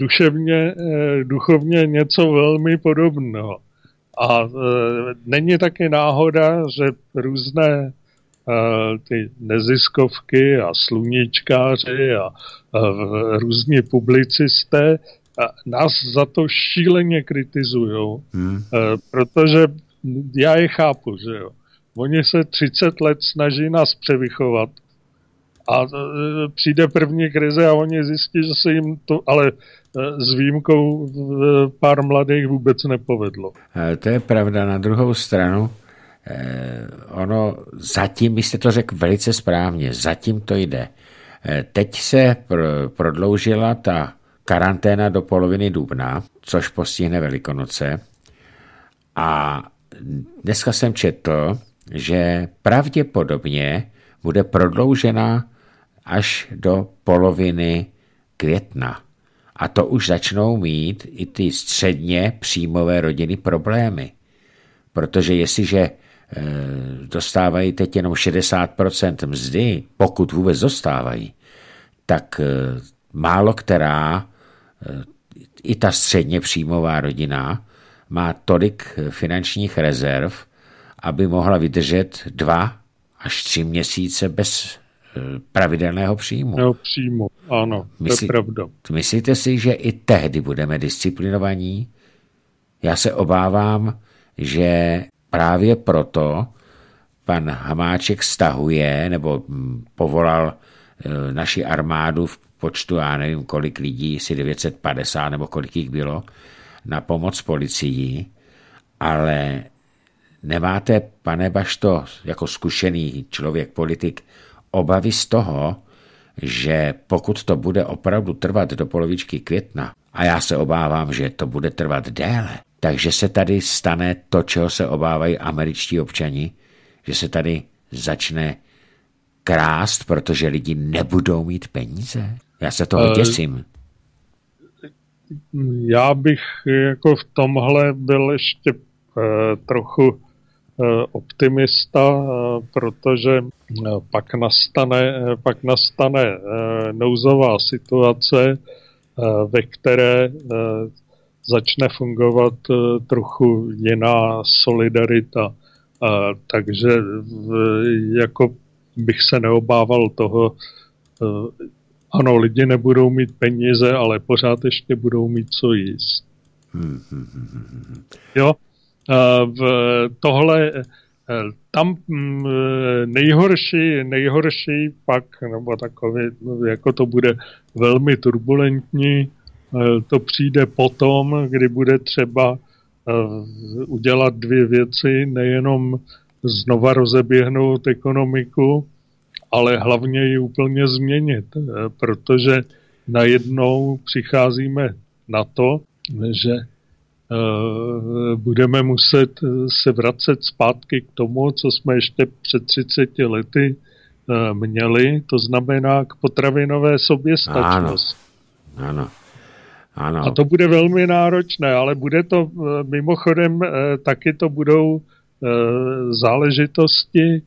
duchovně něco velmi podobného. A není taky náhoda, že různé ty neziskovky a sluníčkáři a různí publicisté nás za to šíleně kritizujou, protože já je chápu, že jo. Oni se 30 let snaží nás převychovat a přijde první krize a oni zjistí, že se jim to, ale s výjimkou pár mladých vůbec nepovedlo. To je pravda. Na druhou stranu, ono zatím, vy jste to řekl velice správně, zatím to jde. Teď se prodloužila ta karanténa do poloviny dubna, což postihne Velikonoce. A dneska jsem četl, že pravděpodobně bude prodloužena až do poloviny května. A to už začnou mít i ty středně příjmové rodiny problémy. Protože jestliže dostávají teď jenom 60% mzdy, pokud vůbec dostávají, tak málo která, i ta středně příjmová rodina, má tolik finančních rezerv, aby mohla vydržet 2 až 3 měsíce bez pravidelného příjmu. Příjmu, ano, to je pravda. Myslíte si, že i tehdy budeme disciplinovaní? Já se obávám, že právě proto pan Hamáček stahuje nebo povolal naši armádu v počtu, já nevím kolik lidí, jestli 950 nebo kolik jich bylo, na pomoc policii, ale nemáte, pane Bašto, jako zkušený člověk, politik, obavy z toho, že pokud to bude opravdu trvat do polovičky května, a já se obávám, že to bude trvat déle, takže se tady stane to, čeho se obávají američtí občani, že se tady začne krást, protože lidi nebudou mít peníze. Já se toho děsím. Já bych jako v tomhle byl ještě trochu optimista, protože pak nastane nouzová situace, ve které začne fungovat trochu jiná solidarita. Takže jako bych se neobával toho, ano, lidi nebudou mít peníze, ale pořád ještě budou mít co jíst. Jo? Tohle, tam nejhorší pak, nebo takový, jako to bude velmi turbulentní, to přijde potom, kdy bude třeba udělat 2 věci, nejenom znova rozeběhnout ekonomiku, ale hlavně ji úplně změnit, protože najednou přicházíme na to, že budeme muset se vracet zpátky k tomu, co jsme ještě před 30 lety měli, to znamená k potravinové soběstačnosti. Ano. A to bude velmi náročné, ale bude to mimochodem taky to budou záležitosti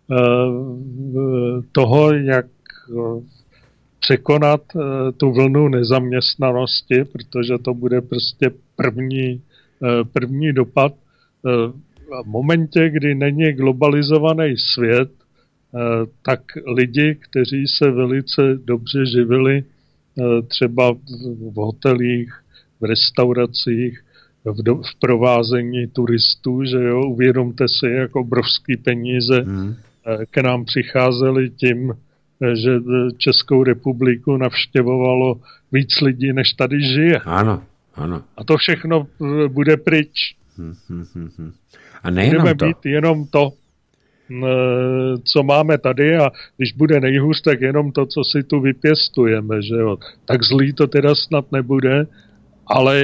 toho, jak překonat tu vlnu nezaměstnanosti, protože to bude prostě první dopad. V momentě, kdy není globalizovaný svět, tak lidi, kteří se velice dobře živili třeba v hotelích, v restauracích, v provázení turistů, že jo, uvědomte si, jak obrovský peníze k nám přicházely tím, že Českou republiku navštěvovalo víc lidí, než tady žije. Ano. A to všechno bude pryč. A nejenom budeme to. mít jenom to, co máme tady, a když bude nejhůř, tak jenom to, co si tu vypěstujeme, že jo. Tak zlý to teda snad nebude, ale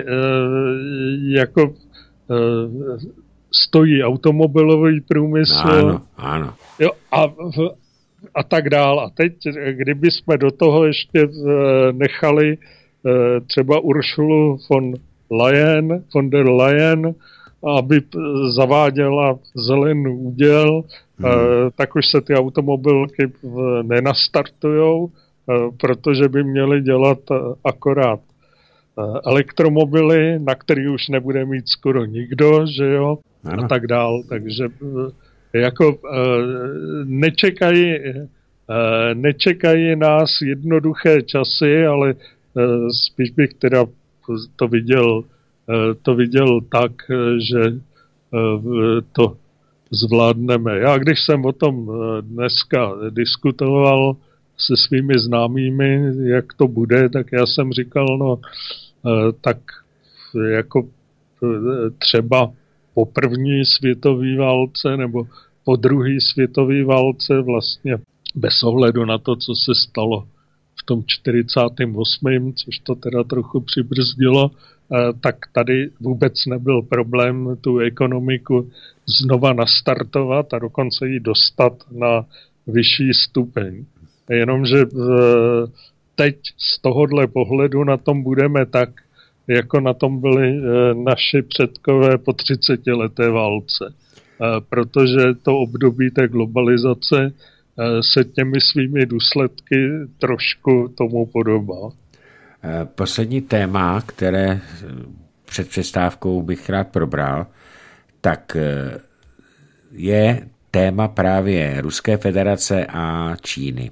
stojí automobilový průmysl. Ano. Jo, a tak dál. A teď, kdyby jsme do toho ještě nechali třeba Ursulu von der Leyen, aby zaváděla zelený úděl, tak už se ty automobilky nenastartujou, protože by měly dělat akorát elektromobily, na který už nebude mít skoro nikdo, že jo, a tak dál. Takže jako nečekají nás jednoduché časy, ale spíš bych teda to viděl tak, že to zvládneme. Já když jsem o tom dneska diskutoval se svými známými, jak to bude, tak já jsem říkal, tak jako třeba po první světové válce nebo po druhé světové válce vlastně bez ohledu na to, co se stalo v tom 48., což to teda trochu přibrzdilo, tak tady vůbec nebyl problém tu ekonomiku znova nastartovat a dokonce ji dostat na vyšší stupeň. Jenomže teď z tohohle pohledu na tom budeme tak, jako na tom byli naši předkové po 30leté válce. Protože to období té globalizace se těmi svými důsledky trošku tomu podobá. Poslední téma, které před přestávkou bych rád probral, tak je téma právě Ruské federace a Číny.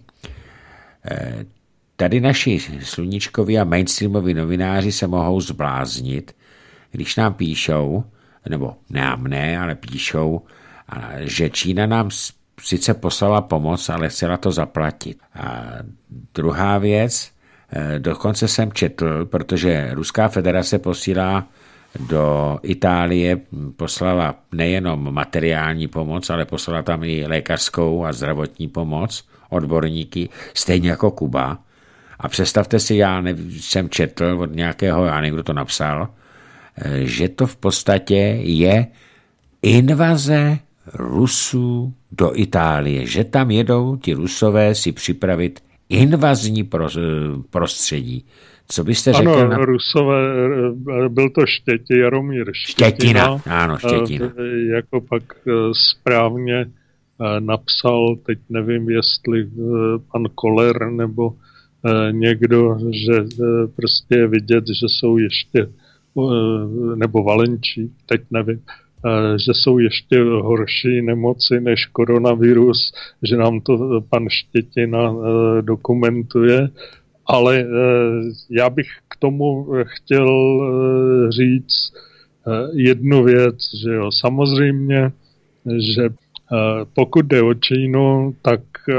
Tady naši sluníčkoví a mainstreamoví novináři se mohou zbláznit, když nám píšou, nebo ne, ale píšou, že Čína nám sice poslala pomoc, ale chtěla to zaplatit. A druhá věc, dokonce jsem četl, protože Ruská federace posílá do Itálie, poslala nejenom materiální pomoc, ale poslala tam i lékařskou a zdravotní pomoc, odborníky, stejně jako Kuba. A představte si, jsem četl od nějakého, já nevím, kdo to napsal, že to v podstatě je invaze Rusů do Itálie, že tam jedou ti Rusové si připravit invazní prostředí. Co byste řekl? Ano, Rusové, byl to Jaromír Štětina. Ano, Štětina. Jako pak správně napsal, teď nevím, jestli pan Koller nebo někdo, že prostě je vidět, že jsou ještě, nebo Valenčík, teď nevím, že jsou ještě horší nemoci než koronavirus, že nám to pan Štětina dokumentuje, ale já bych k tomu chtěl říct jednu věc, že jo, samozřejmě, že pokud jde o Čínu, tak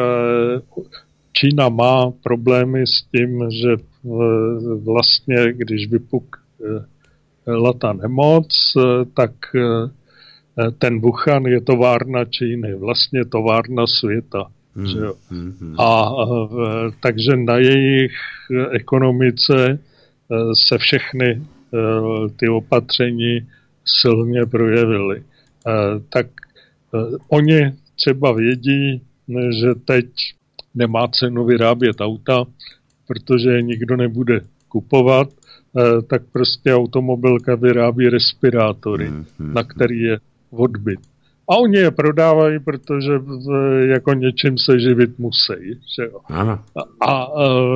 Čína má problémy s tím, že vlastně, když vypukla ta nemoc, tak ten Wuhan je továrna Číny, vlastně továrna světa. Že jo? A takže na jejich ekonomice se všechny ty opatření silně projevily. Tak oni třeba vědí, že teď nemá cenu vyrábět auta, protože je nikdo nebude kupovat, tak prostě automobilka vyrábí respirátory, na který je odbyt. A oni je prodávají, protože jako něčím se živit musí. Že jo? Ano. A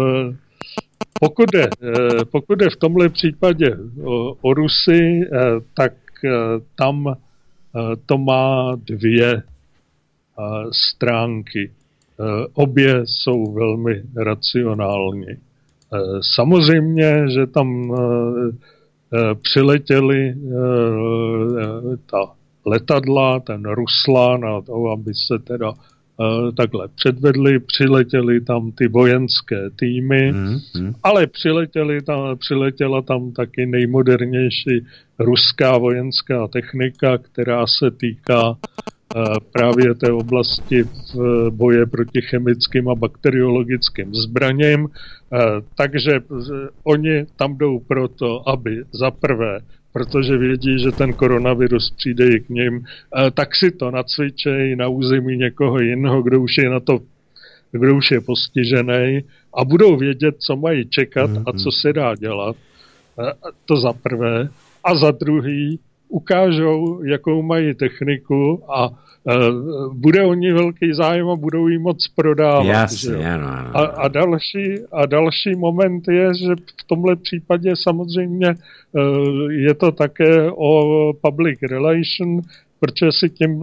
pokud je v tomhle případě o Rusy, tak tam to má dvě stránky. Obě jsou velmi racionální. Samozřejmě, že tam přiletěli ta letadla, ten Ruslan, a to, aby se teda takhle předvedli, přiletěli tam ty vojenské týmy, ale přiletěla tam taky nejmodernější ruská vojenská technika, která se týká právě té oblasti v boje proti chemickým a bakteriologickým zbraním. Takže oni tam jdou proto, aby za prvé, protože vědí, že ten koronavirus přijde i k nim, tak si to nacvičejí na území někoho jiného, kdo už je postižený, a budou vědět, co mají čekat a co se dá dělat. To za prvé. A za druhý ukážou, jakou mají techniku, a bude o ní velký zájem a budou jí moc prodávat. Jasně, ano. A další moment je, že v tomhle případě samozřejmě je to také o public relation, protože si tím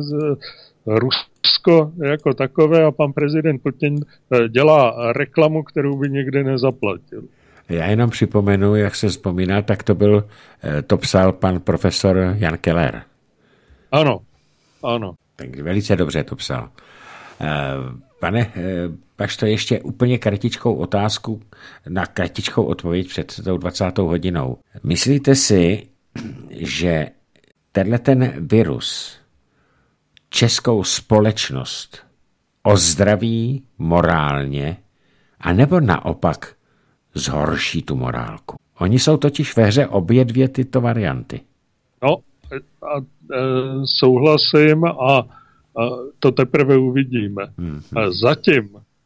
Rusko jako takové a pan prezident Putin dělá reklamu, kterou by nikdy nezaplatil. Já jenom připomenu, jak se vzpomínal, tak to psal pan profesor Jan Keller. Ano. Tak velice dobře to psal. Pane Bašto, ještě úplně kratičkou otázku na kratičkou odpověď před tou 20. hodinou. Myslíte si, že ten virus českou společnost ozdraví morálně, anebo naopak zhorší tu morálku? Oni jsou totiž ve hře obě dvě tyto varianty. No, souhlasím a to teprve uvidíme. Zatím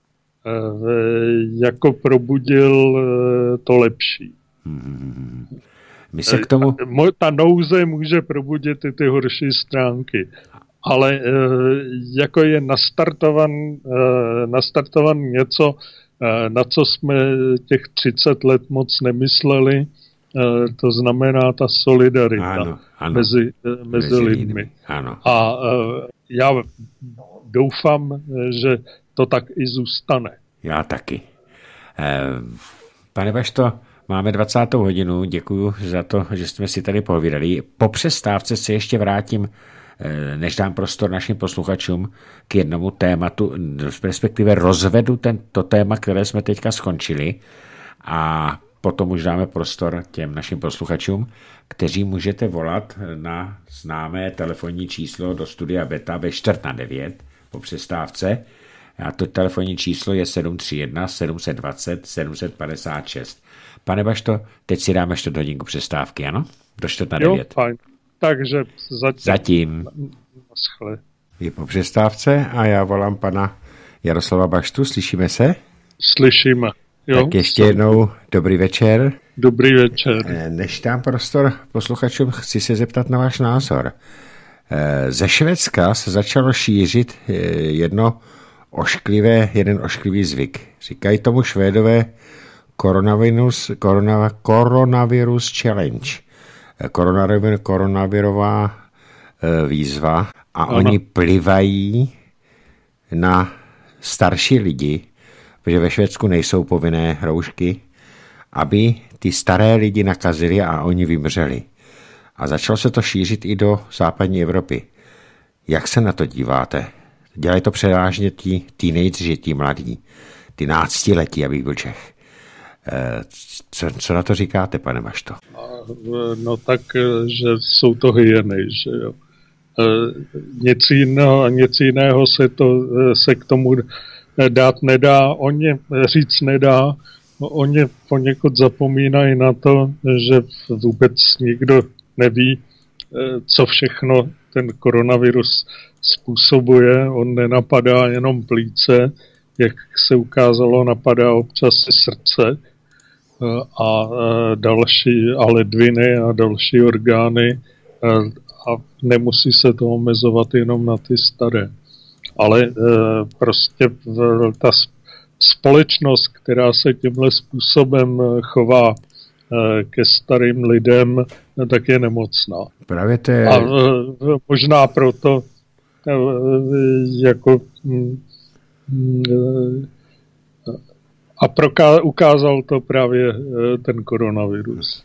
jako probudil to lepší. My se k tomu... Ta nouze může probudit i ty horší stránky, ale jako je nastartovan něco, na co jsme těch 30 let moc nemysleli, to znamená ta solidarita mezi lidmi. Ano. A já doufám, že to tak i zůstane. Já taky. Pane Bašto, máme 20. hodinu, děkuji za to, že jsme si tady povídali. Po přestávce se ještě vrátím, než dám prostor našim posluchačům, k jednomu tématu, respektive rozvedu to téma, které jsme teďka skončili, a potom už dáme prostor těm našim posluchačům, kteří můžete volat na známé telefonní číslo do studia Beta ve 8:45 po přestávce. A to telefonní číslo je 731 720 756. Pane Bašto, teď si dáme 4 hodinku přestávky, ano? Do 8:45. Jo, fajn. Takže zatím. Je po přestávce a já volám pana Jaroslava Baštu. Slyšíme se? Slyšíme. Jo, tak ještě jednou dobrý večer. Dobrý večer. Než dám prostor posluchačům, chci se zeptat na váš názor. Ze Švédska se začalo šířit jeden ošklivý zvyk. Říkají tomu Švédové Coronavirus Challenge. Koronavirová výzva, a oni plivají na starší lidi, protože ve Švédsku nejsou povinné roušky, aby ty staré lidi nakazili a oni vymřeli. A začalo se to šířit i do západní Evropy. Jak se na to díváte? Dělají to převážně ti teenageři, ti mladí, ty náctiletí, abych byl Čech. Co na to říkáte, pane Bašto? No tak, že jsou to hyeny, že jo. Nic jiného se k tomu dát nedá, říct nedá, oni poněkud zapomínají na to, že vůbec nikdo neví, co všechno ten koronavirus způsobuje. On nenapadá jenom plíce, jak se ukázalo, napadá občas i srdce a další, a ledviny a další orgány a nemusí se to omezovat jenom na ty staré. Ale prostě ta společnost, která se tímhle způsobem chová ke starým lidem, tak je nemocná. Právě to je... A možná proto jako ukázal to právě ten koronavirus.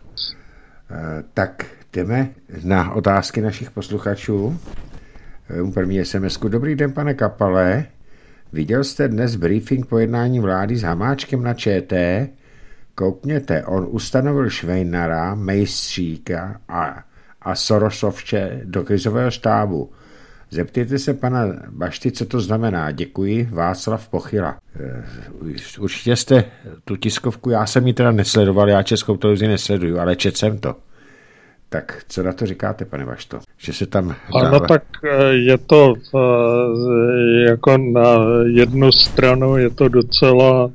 Tak jdeme na otázky našich posluchačů. První SMS-ku. Dobrý den, pane Kapale. Viděl jste dnes briefing po jednání vlády s Hamáčkem na ČT? Koukněte, on ustanovil Švejnara, Mejstříka a Sorosovče do krizového štábu. Zeptejte se pana Bašty, co to znamená. Děkuji, Václav Pochyla. Určitě jste tu tiskovku, já jsem ji teda nesledoval, já Českou televizi nesleduju, ale četl jsem to. Tak co na to říkáte, pane Bašto? Že se tam... Ano, tak je to jako na jednu stranu je to docela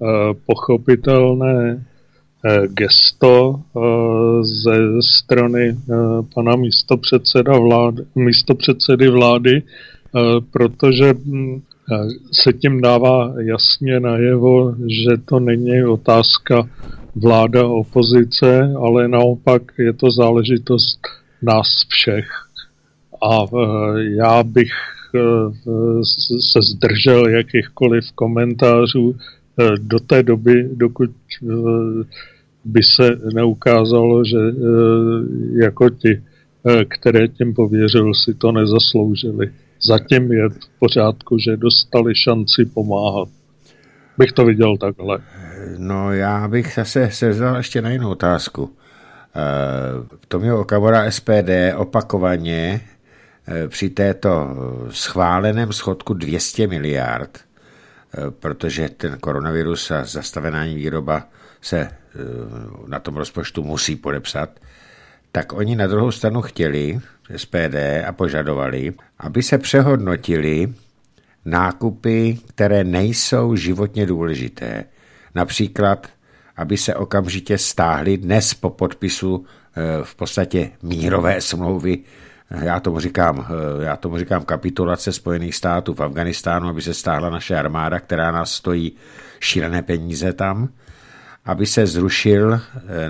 pochopitelné gesto ze strany pana místopředsedy vlády, protože se tím dává jasně najevo, že to není otázka vláda opozice, ale naopak je to záležitost nás všech. A já bych se zdržel jakýchkoliv komentářů do té doby, dokud by se neukázalo, že jako ti, které tím pověřil, si to nezasloužili. Zatím je v pořádku, že dostali šanci pomáhat. Bych to viděl takhle. No já bych zase se vzal ještě na jinou otázku. Tomio Okamura SPD opakovaně při této schváleném schodku 200 miliard, protože ten koronavirus a zastavená výroba se na tom rozpočtu musí podepsat, tak oni na druhou stranu chtěli, SPD, a požadovali, aby se přehodnotili nákupy, které nejsou životně důležité. Například, aby se okamžitě stáhly dnes po podpisu v podstatě mírové smlouvy, já tomu říkám kapitulace Spojených států v Afganistánu, aby se stáhla naše armáda, která nás stojí šílené peníze tam, aby se zrušil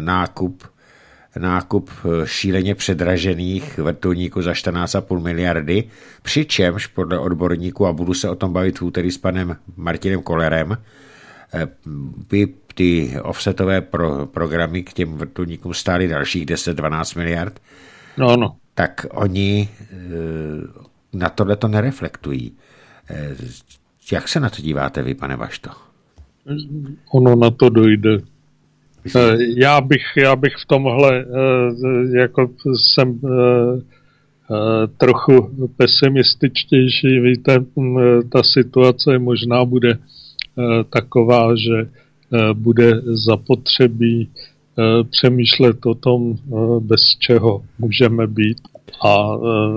nákup šíleně předražených vrtulníků za 14,5 miliardy, přičemž podle odborníků, a budu se o tom bavit v úterý s panem Martinem Kollerem, by ty offsetové programy k těm vrtulníkům stály dalších 10-12 miliard, no. Tak oni na tohle to nereflektují. Jak se na to díváte vy, pane Bašto? Ono na to dojde. Já bych v tomhle jako jsem trochu pesimističtější. Víte, ta situace možná bude taková, že bude zapotřebí přemýšlet o tom, bez čeho můžeme být a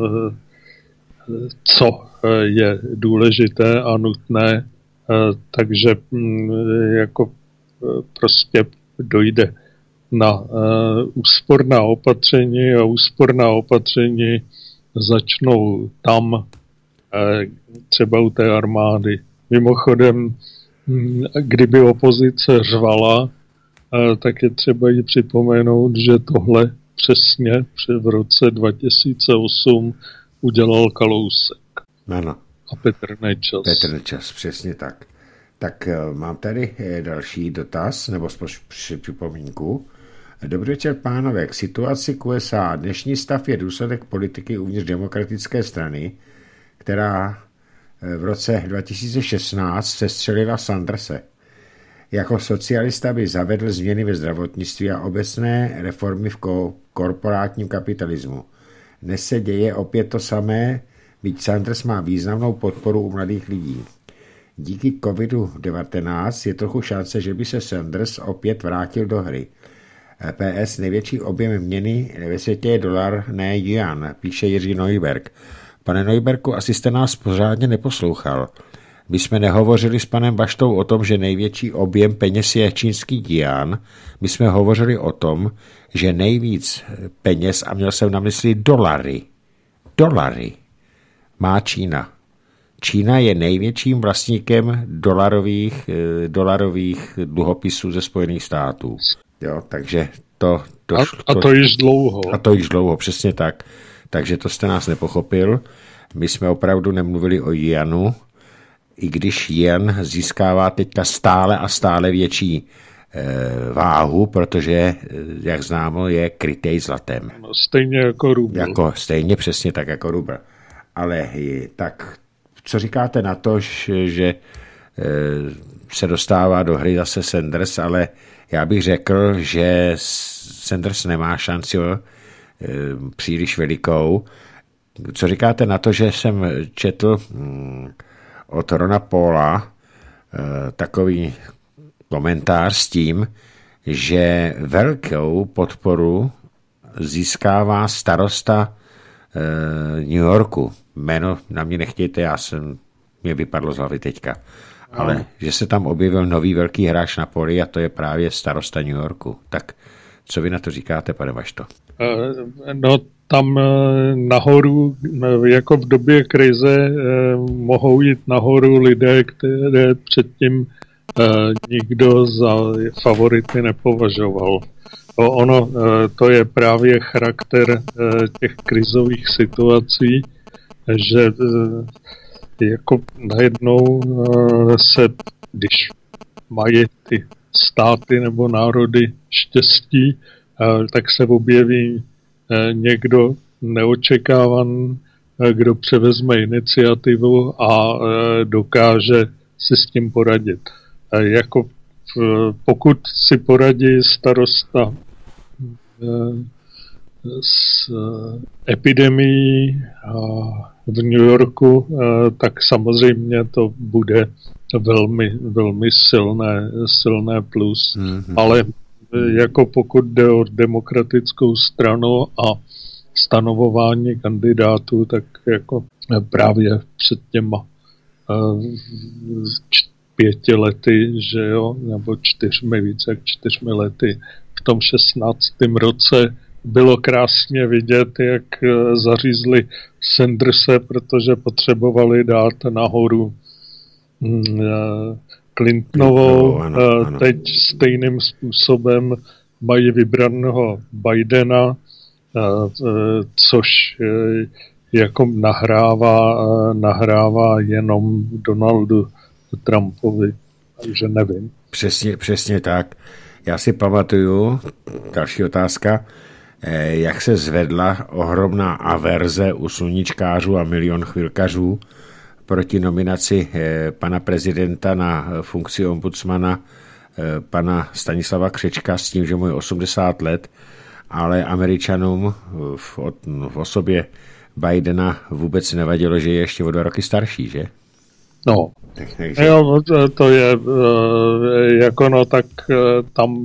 co je důležité a nutné, takže jako prostě dojde na úsporná opatření a úsporná opatření začnou tam, třeba u té armády. Mimochodem, kdyby opozice řvala, tak je třeba jí připomenout, že tohle přesně v roce 2008 udělal Kalousek. Ano. A Petr Nečas. Přesně tak. Tak mám tady další dotaz, nebo připomínku. Dobrý večer, pánové. K situaci k USA. Dnešní stav je důsledek politiky uvnitř demokratické strany, která v roce 2016 sestřelila Sanderse. Jako socialista by zavedl změny ve zdravotnictví a obecné reformy v korporátním kapitalismu. Dnes se děje opět to samé, byť Sanders má významnou podporu u mladých lidí. Díky COVID-19 je trochu šance, že by se Sanders opět vrátil do hry. PS největší objem měny ve světě je dolar, ne yuan, píše Jiří Neuberg. Pane Neuberku, asi jste nás pořádně neposlouchal. My jsme nehovořili s panem Baštou o tom, že největší objem peněz je čínský yuan. My jsme hovořili o tom, že nejvíc peněz, a měl jsem na mysli dolary, má Čína. Čína je největším vlastníkem dolarových dluhopisů ze Spojených států. Jo, takže to již dlouho. A to již dlouho, přesně tak. Takže to jste nás nepochopil. My jsme opravdu nemluvili o yuanu, i když jen získává teďka stále a stále větší váhu, protože, jak známo, je krytej zlatem. Stejně jako rubl. Stejně přesně tak jako rubl. Ale tak, co říkáte na to, že se dostává do hry zase Sanders, ale já bych řekl, že Sanders nemá šanci příliš velikou. Co říkáte na to, že jsem četl od Rona Paula takový komentář s tím, že velkou podporu získává starosta New Yorku. Jméno na mě nechtějte, mě vypadlo z hlavy teďka. Ale že se tam objevil nový velký hráč na poli a to je právě starosta New Yorku. Tak co vy na to říkáte, pane Bašto? No tam nahoru, jako v době krize, mohou jít nahoru lidé, které předtím nikdo za favority nepovažoval. Ono, to je právě charakter těch krizových situací, že jako najednou se, když mají ty státy nebo národy štěstí, tak se objeví někdo neočekávaný, kdo převezme iniciativu a dokáže si s tím poradit. Jako pokud si poradí starosta s epidemií v New Yorku, tak samozřejmě to bude velmi, velmi silné plus. Mm-hmm. Ale jako pokud jde o demokratickou stranu a stanovování kandidátů, tak jako právě před těma 5 lety, že jo, nebo více jak 4 lety, v tom 16. roce bylo krásně vidět, jak zařízli Sanderse, protože potřebovali dát nahoru Clintonovou. Ano. Teď stejným způsobem mají vybraného Bidena, což jako nahrává jenom Donaldu Trumpovi, takže nevím. Přesně tak. Já si pamatuju, další otázka, jak se zvedla ohromná averze u sluníčkářů a milion chvilkařů proti nominaci pana prezidenta na funkci ombudsmana pana Stanislava Křečka s tím, že mu je 80 let, ale Američanům v osobě Bidena vůbec nevadilo, že je ještě o 2 roky starší, že? No, jo, to je jako no, tak tam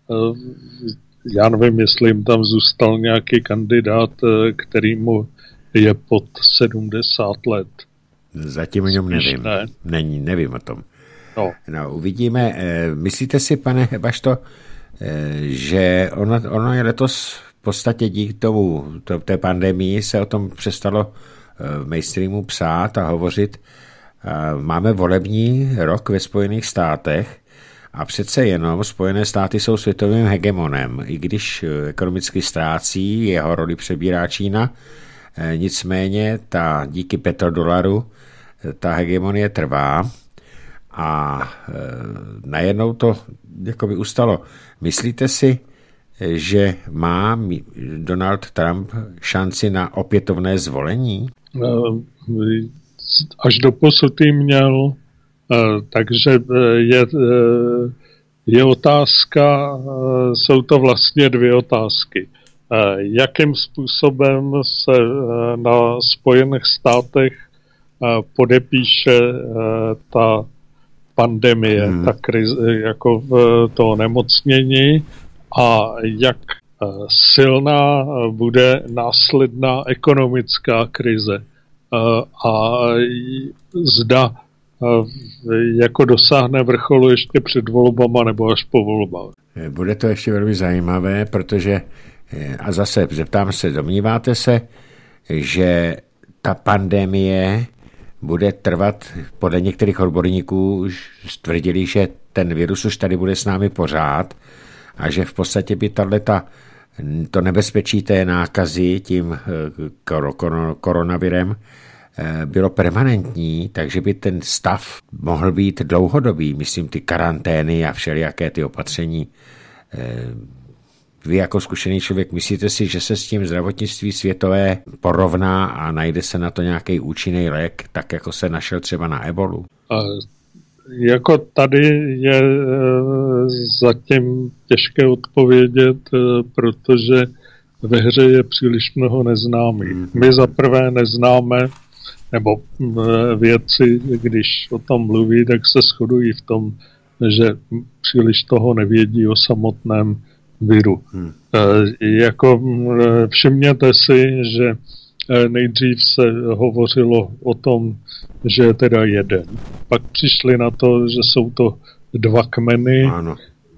já nevím, jestli jim tam zůstal nějaký kandidát, který mu je pod 70 let. Zatím o něm nevím. Nevím o tom. No, uvidíme. Myslíte si, pane Bašto, že ono je letos v podstatě díky té pandemii se o tom přestalo v mainstreamu psát a hovořit. Máme volební rok ve Spojených státech a přece jenom Spojené státy jsou světovým hegemonem, i když ekonomicky ztrácí, jeho roli přebírá Čína, nicméně díky petrodolaru ta hegemonie trvá a najednou to jakoby ustalo. Myslíte si, že má Donald Trump šanci na opětovné zvolení? Až do posud jí měl, takže je otázka, jsou to vlastně 2 otázky. Jakým způsobem se na Spojených státech podepíše ta pandemie, ta krize, jako to onemocnění a jak silná bude následná ekonomická krize a zda jako dosáhne vrcholu ještě před volbama nebo až po volbách. Bude to ještě velmi zajímavé, protože, a zase zeptám se, domníváte se, že ta pandemie bude trvat, podle některých odborníků už tvrdili, že ten virus už tady bude s námi pořád a že v podstatě by to nebezpečí té nákazy tím koronavirem bylo permanentní, takže by ten stav mohl být dlouhodobý, myslím ty karantény a všelijaké ty opatření. Vy jako zkušený člověk, myslíte si, že se s tím zdravotnictví světové porovná a najde se na to nějaký účinný lék, tak jako se našel třeba na ebolu? Jako tady je zatím těžké odpovědět, protože ve hře je příliš mnoho neznámých. My zaprvé neznáme, nebo vědci, když o tom mluví, tak se shodují v tom, že příliš toho nevědí o samotném viru. Jako všimněte si, že nejdřív se hovořilo o tom, že je teda jeden. Pak přišli na to, že jsou to dva kmeny. Ano.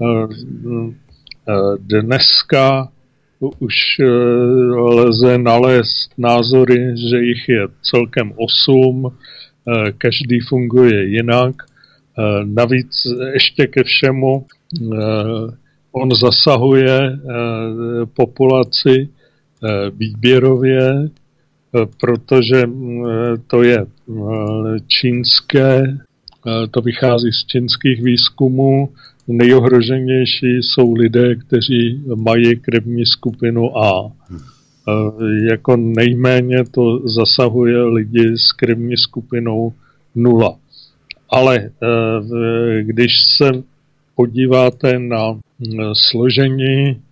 Dneska už lze nalézt názory, že jich je celkem 8, každý funguje jinak. Navíc ještě ke všemu on zasahuje populaci výběrově, protože to je čínské, to vychází z čínských výzkumů. Nejohroženější jsou lidé, kteří mají krevní skupinu A. Jako nejméně to zasahuje lidi s krevní skupinou 0. Ale když se podíváte na složení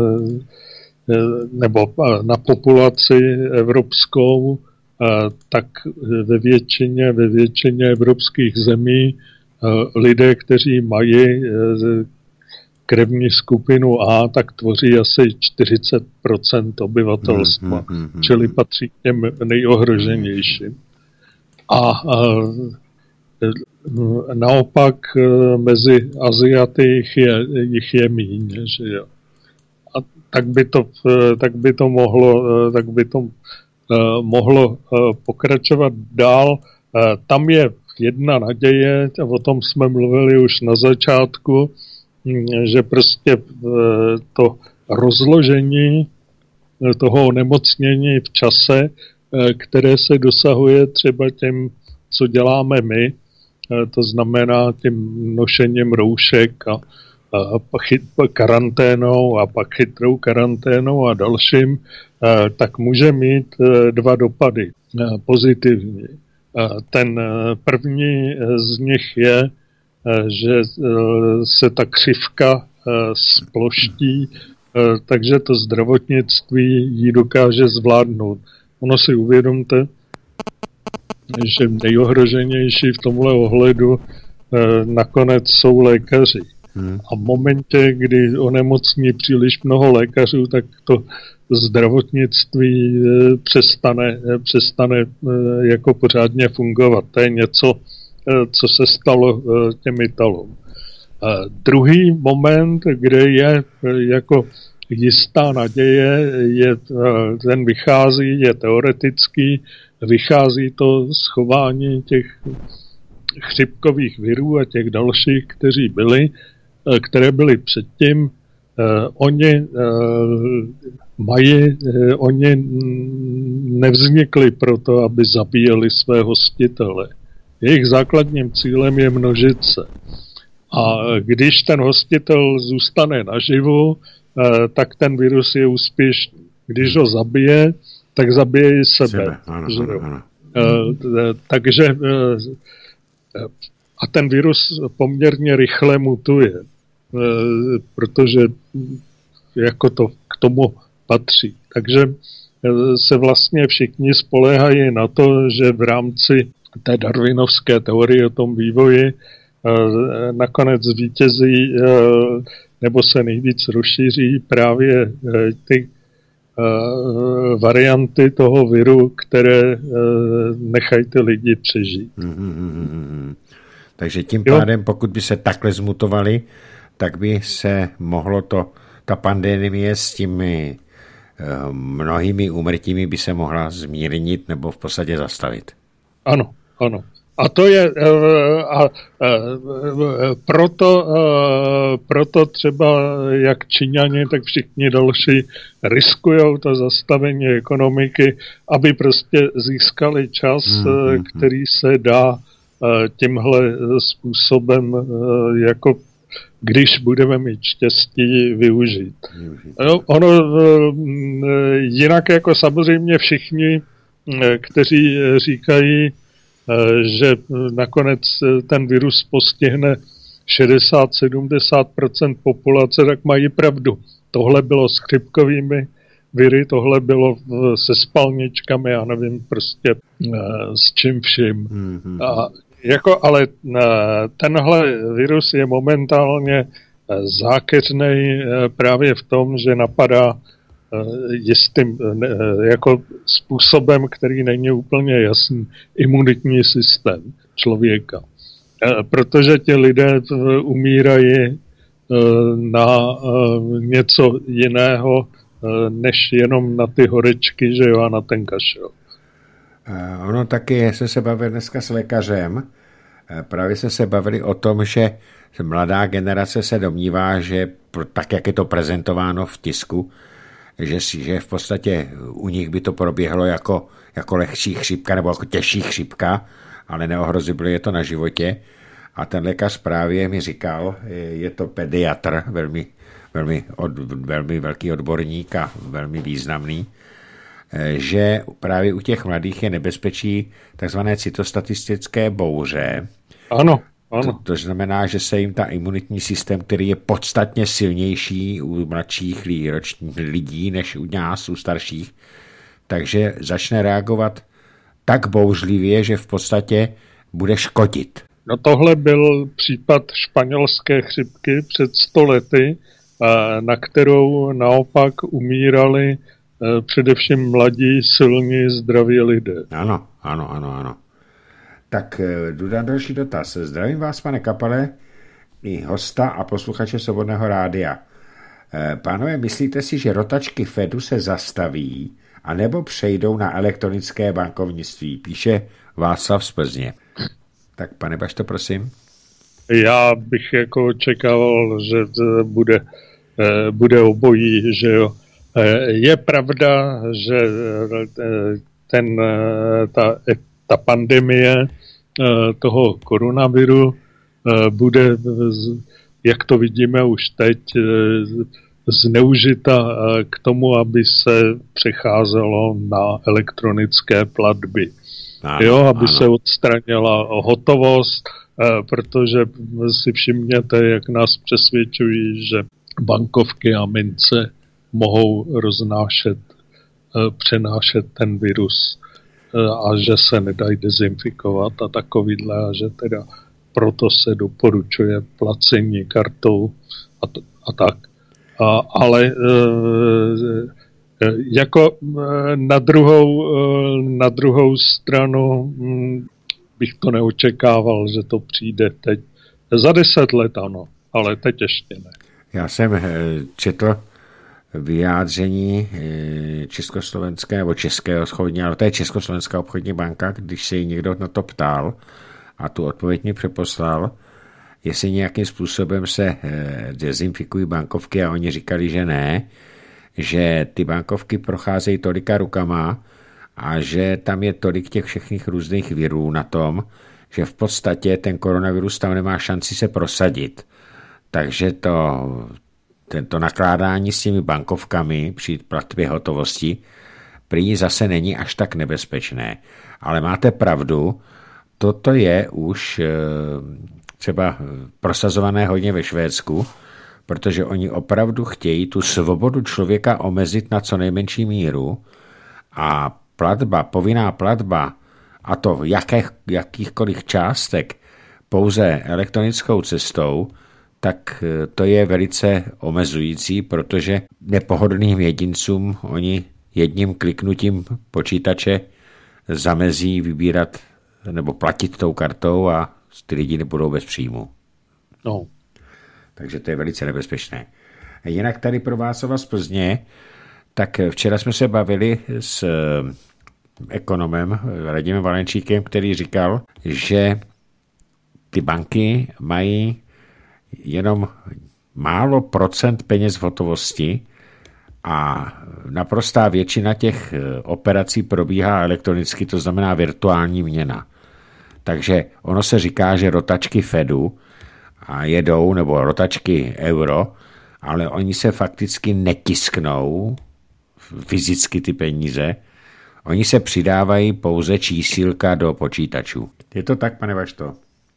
nebo na populaci evropskou, tak ve většině evropských zemí lidé, kteří mají krevní skupinu A, tak tvoří asi 40% obyvatelstva, čili patří k těm nejohroženějším. A naopak mezi Aziaty jich je míň, že jo. A tak by to mohlo pokračovat dál. Tam je jedna naděje, a o tom jsme mluvili už na začátku, že prostě to rozložení toho onemocnění v čase, které se dosahuje třeba tím, co děláme my, to znamená tím nošením roušek a karanténou a pak chytrou karanténou a dalším, tak může mít dva dopady pozitivní. Ten první z nich je, že se ta křivka sploští, takže to zdravotnictví ji dokáže zvládnout. Ono si uvědomte, že nejohroženější v tomhle ohledu nakonec jsou lékaři. A v momentě, kdy onemocní příliš mnoho lékařů, tak to zdravotnictví přestane jako pořádně fungovat. To je něco, co se stalo těm Italům. Druhý moment, kde je jako jistá naděje, ten vychází, je teoretický, vychází to z chování těch chřipkových virů a těch dalších, které byly předtím. Oni nevznikli proto, aby zabíjeli své hostitele. Jejich základním cílem je množit se. A když ten hostitel zůstane naživu, tak ten virus je úspěšný. Když ho zabije, tak zabije i sebe. Ano. Takže a ten virus poměrně rychle mutuje, protože jako to k tomu patří. Takže se vlastně všichni spoléhají na to, že v rámci té darwinovské teorie o tom vývoji nakonec zvítězí nebo se nejvíc rozšíří právě ty varianty toho viru, které nechají ty lidi přežít. Takže tím pádem, pokud by se takhle zmutovali, tak by se mohlo ta pandemie s těmi mnohými úmrtími by se mohla zmírnit nebo v podstatě zastavit. Ano. A to je proto třeba jak Číňani, tak všichni další riskujou to zastavení ekonomiky, aby prostě získali čas, který se dá tímhle způsobem, jako když budeme mít štěstí, využít. Ono jinak jako samozřejmě všichni, kteří říkají, že nakonec ten virus postihne 60-70% populace, tak mají pravdu. Tohle bylo s chřipkovými viry, tohle bylo se spalničkami, já nevím prostě s čím vším. Ale tenhle virus je momentálně zákeřnej právě v tom, že napadá jistým jako způsobem, který není úplně jasný, imunitní systém člověka. Protože ti lidé umírají na něco jiného, než jenom na ty horečky, že jo, a na ten kašel. Ono taky, jsme se bavili dneska s lékařem, právě jsme se bavili o tom, že mladá generace se domnívá, že tak, jak je to prezentováno v tisku, že v podstatě u nich by to proběhlo jako lehčí chřipka nebo jako těžší chřipka, ale neohrozilo je to na životě. A ten lékař právě mi říkal, je to pediatr, velmi velký odborník a velmi významný, že právě u těch mladých je nebezpečí takzvané cytostatistické bouře. Ano. To znamená, že se jim ta imunitní systém, který je podstatně silnější u mladších lidí než u nás, u starších, takže začne reagovat tak bouřlivě, že v podstatě bude škodit. No tohle byl případ španělské chřipky před 100 lety, na kterou naopak umírali především mladí, silní, zdraví lidé. Ano. Tak jdu na další dotaz. Zdravím vás, pane Kapale, i hosta a posluchače Svobodného rádia. Pánové, myslíte si, že rotačky Fedu se zastaví anebo přejdou na elektronické bankovnictví? Píše Václav z Plzně. Tak pane Bašto, prosím. Já bych jako očekával, že bude obojí, že jo. Je pravda, že ta pandemie toho koronaviru bude, jak to vidíme už teď, zneužita k tomu, aby se přecházelo na elektronické platby. Aby se odstranila hotovost, protože si všimněte, jak nás přesvědčují, že bankovky a mince mohou přenášet ten virus a že se nedají dezinfikovat a takovýhle, a že teda proto se doporučuje placení kartou a tak. Ale jako na druhou stranu bych to neočekával, že to přijde teď. Za 10 let ano, ale teď ještě ne. Já jsem četl vyjádření československé nebo českého obchodní, ale to je Československá obchodní banka, když se jí někdo na to ptal a tu odpověď mi přeposlal, jestli nějakým způsobem se dezinfikují bankovky, a oni říkali, že ne, že ty bankovky procházejí tolika rukama a že tam je tolik těch všech různých virů na tom, že v podstatě ten koronavirus tam nemá šanci se prosadit. Takže tento nakládání s těmi bankovkami při platbě hotovosti prý zase není až tak nebezpečné. Ale máte pravdu, toto je už třeba prosazované hodně ve Švédsku, protože oni opravdu chtějí tu svobodu člověka omezit na co nejmenší míru a povinná platba a to v jakýchkoliv částek pouze elektronickou cestou, tak to je velice omezující, protože nepohodlným jedincům oni jedním kliknutím počítače zamezí vybírat nebo platit tou kartou a ty lidi nebudou bez příjmu. No. Takže to je velice nebezpečné. Jinak tady pro Václava z Plzně, tak včera jsme se bavili s ekonomem Radimem Valenčíkem, který říkal, že ty banky mají jenom málo procent peněz v hotovosti a naprostá většina těch operací probíhá elektronicky, to znamená virtuální měna. Takže ono se říká, že rotačky Fedu a jedou, nebo rotačky euro, ale oni se fakticky netisknou fyzicky ty peníze, oni se přidávají pouze čísílka do počítačů. Je to tak, pane Bašto?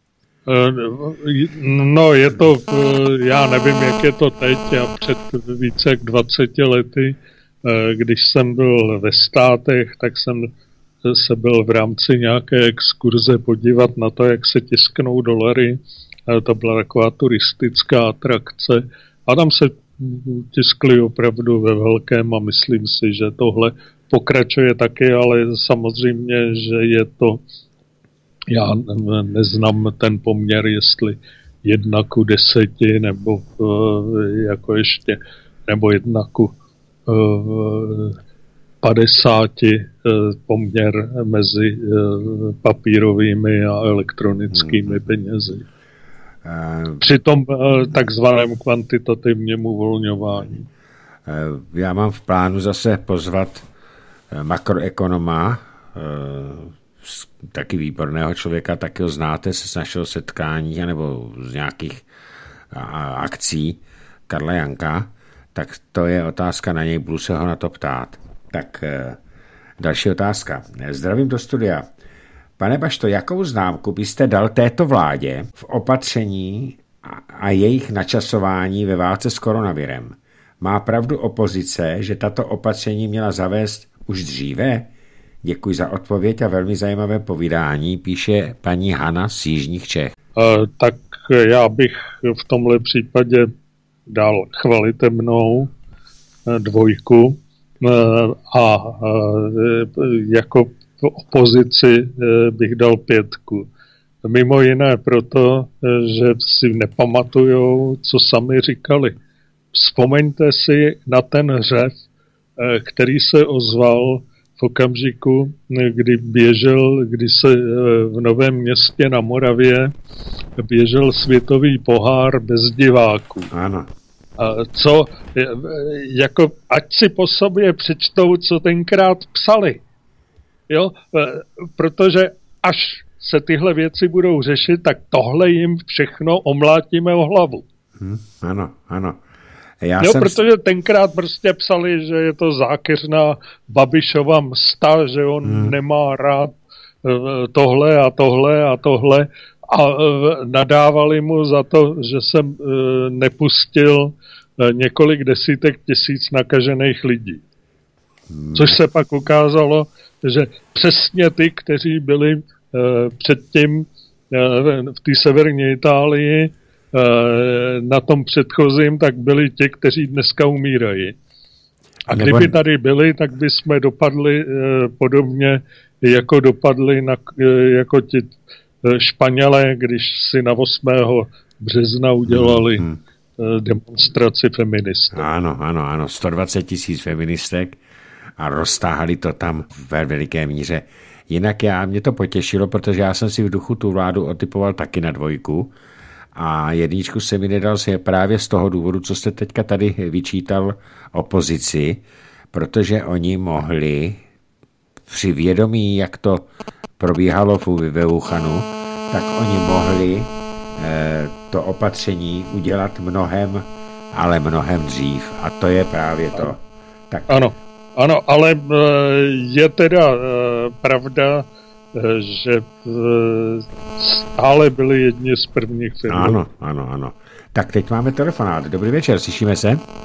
No, je to, já nevím, jak je to teď, já před více jak 20 lety, když jsem byl ve Státech, tak jsem se byl v rámci nějaké exkurze podívat na to, jak se tisknou dolary. To byla taková turistická atrakce a tam se tiskly opravdu ve velkém a myslím si, že tohle pokračuje taky, ale samozřejmě, že je to, já neznám ten poměr, jestli 1:10 nebo jako ještě, nebo 1:50 poměr mezi papírovými a elektronickými penězi. Při tom takzvaném kvantitativním uvolňování. Já mám v plánu zase pozvat makroekonoma, taky výborného člověka, taky ho znáte z našeho setkání nebo z nějakých akcí, Karla Janka, tak to je otázka na něj, budu se ho na to ptát. Tak další otázka. Zdravím do studia. Pane Bašto, jakou známku byste dal této vládě v opatření a jejich načasování ve válce s koronavirem? Má pravdu opozice, že tato opatření měla zavést už dříve? Děkuji za odpověď a velmi zajímavé povídání, píše paní Hana z Jižních Čech. Tak já bych v tomhle případě dal chvalitemnou 2 a jako v opozici bych dal 5. Mimo jiné proto, že si nepamatujou, co sami říkali. Vzpomeňte si na ten řev, který se ozval v okamžiku, kdy se v Novém Městě na Moravě běžel světový pohár bez diváků. Ano. Jako ať si po sobě přečtou, co tenkrát psali. Jo? Protože až se tyhle věci budou řešit, tak jim všechno omlátíme o hlavu. Ano. Protože tenkrát prostě psali, že je to zákeřná Babišova msta, že on nemá rád tohle a nadávali mu za to, že jsem nepustil několik desítek tisíc nakažených lidí. Což se pak ukázalo, že přesně ty, kteří byli předtím v té severní Itálii na tom předchozím, tak byli ti, kteří dneska umírají. A kdyby tady byli, tak by jsme dopadli podobně, jako dopadli jako ti Španělé, když si na 8. března udělali demonstraci feministek. Ano, 120 000 feministek a roztáhali to tam ve veliké míře. Jinak mě to potěšilo, protože já jsem si v duchu tu vládu otypoval taky na 2 a 1 se mi nedal právě z toho důvodu, co jste teďka tady vyčítal opozici, protože oni mohli při vědomí, jak to probíhalo ve Wuhanu, tak oni mohli to opatření udělat ale mnohem dřív. A to je právě to. Tak. Ano, ale je teda pravda, že stále byli jedni z prvních firm. Ano. Tak teď máme telefonát. Dobrý večer, slyšíme se?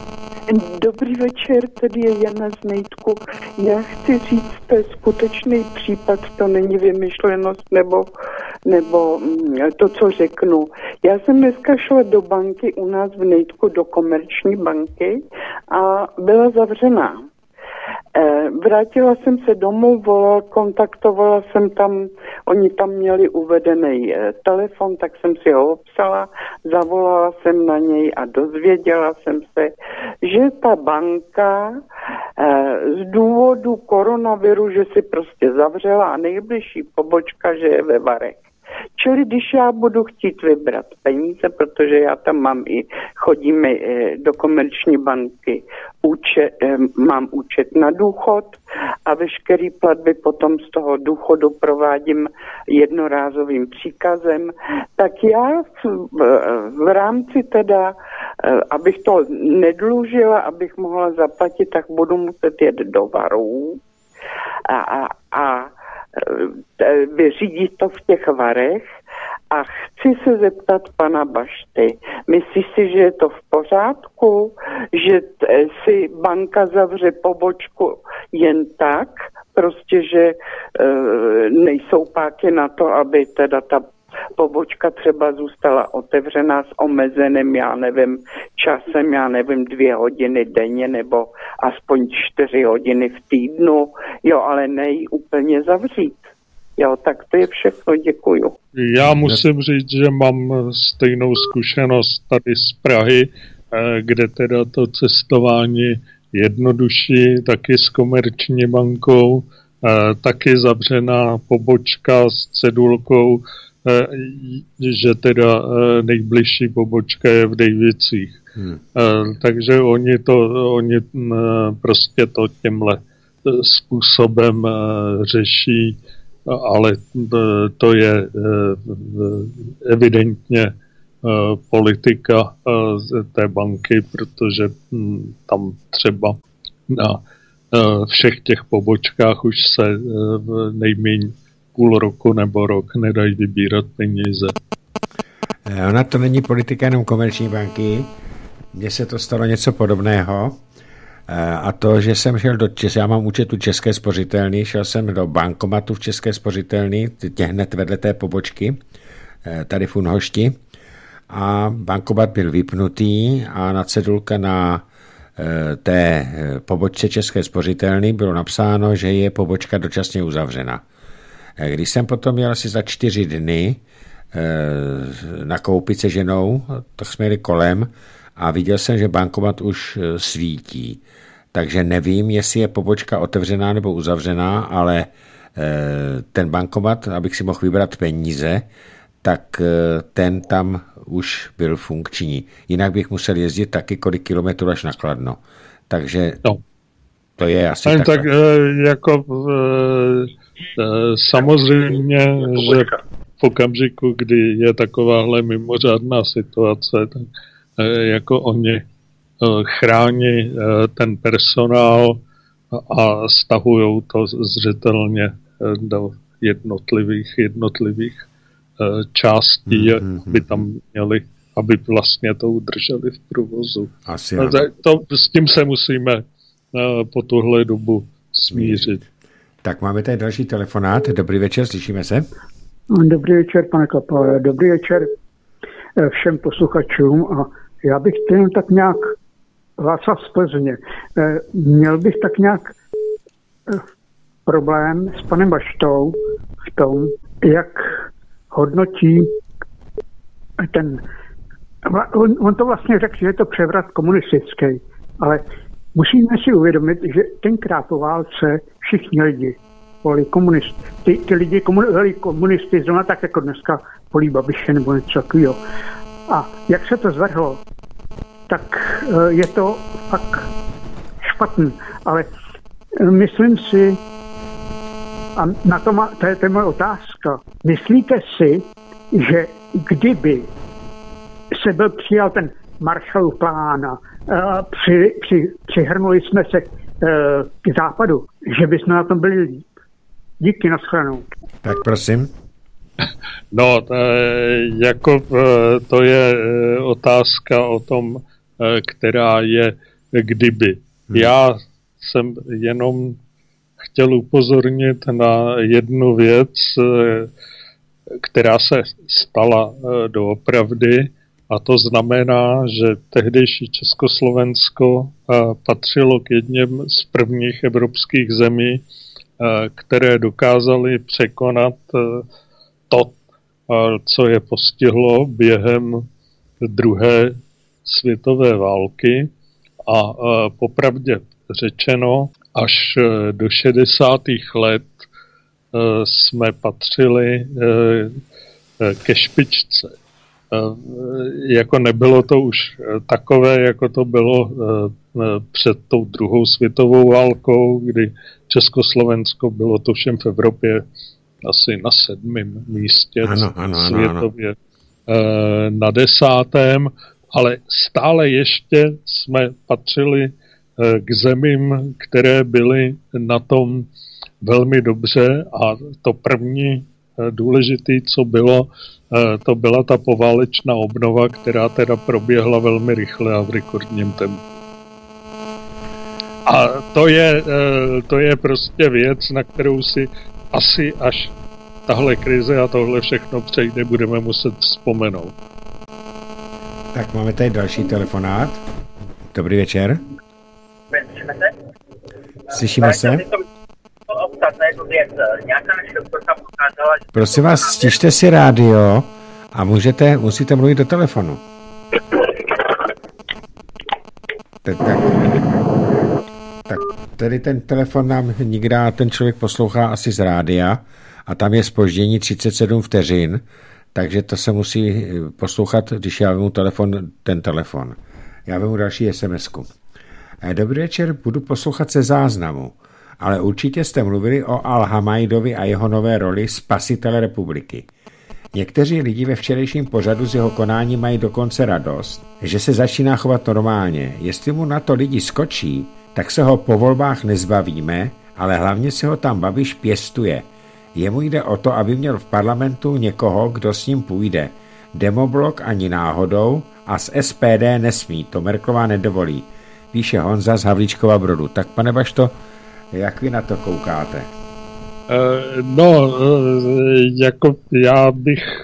Dobrý večer, tady je Jana z Nejtku. Já chci říct, to je skutečný případ, to není vymyšlenost nebo to, co řeknu. Já jsem dneska šla do banky u nás v Nejtku, do Komerční banky a byla zavřená. Vrátila jsem se domů, kontaktovala jsem tam, oni tam měli uvedený telefon, tak jsem si ho obsala, zavolala jsem na něj a dozvěděla jsem se, že ta banka z důvodu koronaviru, že si prostě zavřela a nejbližší pobočka, že je ve Varech. Čili když já budu chtít vybrat peníze, protože já tam mám chodíme do Komerční banky, mám účet na důchod a veškerý platby potom z toho důchodu provádím jednorázovým příkazem, tak já v rámci teda, abych to nedlužila, abych mohla zaplatit, tak budu muset jet do Varů a vyřídit to v těch Varech a chci se zeptat pana Bašty, myslíš si, že je to v pořádku, že si banka zavře pobočku jen tak, prostě, že nejsou páky na to, aby teda ta pobočka třeba zůstala otevřená s omezeným, časem, 2 hodiny denně nebo aspoň 4 hodiny v týdnu, ale ne úplně zavřít. Jo, tak to je všechno, děkuju. Já musím říct, že mám stejnou zkušenost tady z Prahy, kde teda to cestování jednodušší, taky s Komerční bankou, taky zavřená pobočka s cedulkou, že teda nejbližší pobočka je v Dejvicích. Takže oni prostě to tímhle způsobem řeší, ale to je evidentně politika té banky, protože tam třeba na všech těch pobočkách už se nejméně půl roku nebo rok nedají vybírat peníze. Ona to není politika jenom Komerční banky. Mně se to stalo něco podobného. A to, že jsem šel já mám účet u České spořitelny, šel jsem do bankomatu v České spořitelny, hned vedle té pobočky, tady v Unhošti. A bankomat byl vypnutý a na cedulka na té pobočce České spořitelny bylo napsáno, že je pobočka dočasně uzavřena. Když jsem potom jel asi za 4 dny nakoupit se ženou, tak jsme jeli kolem a viděl jsem, že bankomat už svítí. Takže nevím, jestli je pobočka otevřená nebo uzavřená, ale ten bankomat, abych si mohl vybrat peníze, tak ten tam už byl funkční. Jinak bych musel jezdit taky kolik kilometrů až na Kladno. Takže to je asi tak jako samozřejmě, že v okamžiku, kdy je takováhle mimořádná situace, tak jako oni chrání ten personál a stahujou to zřetelně do jednotlivých částí, aby tam měli, aby vlastně to udrželi v provozu. S tím se musíme po tuhle dobu smířit. Tak máme tady další telefonát. Dobrý večer, slyšíme se? Dobrý večer, pane Kapale. Dobrý večer všem posluchačům. A já bych ten tak nějak Václav z Plzně. Měl bych tak nějak problém s panem Baštou v tom, jak hodnotí on to vlastně řekl, že je to převrat komunistický, ale musíme si uvědomit, že tenkrát po válce všichni lidi volili komunisty. Ty lidi volili komunisty zrovna tak jako dneska volí Babiše nebo něco takového. A jak se to zvrhlo, tak je to fakt špatný. Ale myslím si, a na to je moje otázka, myslíte si, že kdyby se byl přijal ten Marshallův plán a přihrnuli jsme se k západu, že bychom na tom byli líp? Díky, nashledanou. Tak prosím. No, to je otázka o tom, která je kdyby. Já jsem jenom chtěl upozornit na jednu věc, která se stala doopravdy, a to znamená, že tehdejší Československo patřilo k jedním z prvních evropských zemí, které dokázaly překonat to, co je postihlo během druhé světové války, a popravdě řečeno, až do 60. let jsme patřili ke špičce. Jako nebylo to už takové, jako to bylo před tou druhou světovou válkou, kdy Československo bylo to všem v Evropě asi na 7. místě světově, na 10., ale stále ještě jsme patřili k zemím, které byly na tom velmi dobře, a to první důležité, co bylo, to byla ta poválečná obnova, která teda proběhla velmi rychle a v rekordním tempu. A to je prostě věc, na kterou si asi až tahle krize a tohle všechno přejde, budeme muset vzpomenout. Tak máme tady další telefonát. Dobrý večer. Slyšíme se? Slyšíme se? Prosím vás, stište si rádio a musíte mluvit do telefonu. Tak tedy ten telefon nám nikdy, ten člověk poslouchá asi z rádia a tam je zpoždění 37 vteřin, takže to se musí poslouchat, když já vemu ten telefon. Já vemu další SMS-ku. Dobrý večer, budu poslouchat se záznamu, ale určitě jste mluvili o Al-Hamajdovi a jeho nové roli spasitele republiky. Někteří lidi ve včerejším pořadu z jeho konání mají dokonce radost, že se začíná chovat normálně. Jestli mu na to lidi skočí, tak se ho po volbách nezbavíme, ale hlavně se ho tam Babiš pěstuje. Jemu jde o to, aby měl v parlamentu někoho, kdo s ním půjde. Demoblok ani náhodou a z SPD nesmí, to Merkelová nedovolí. Píše Honza z Havlíčkova Brodu. Tak pane Bašto, jak vy na to koukáte? Jako já bych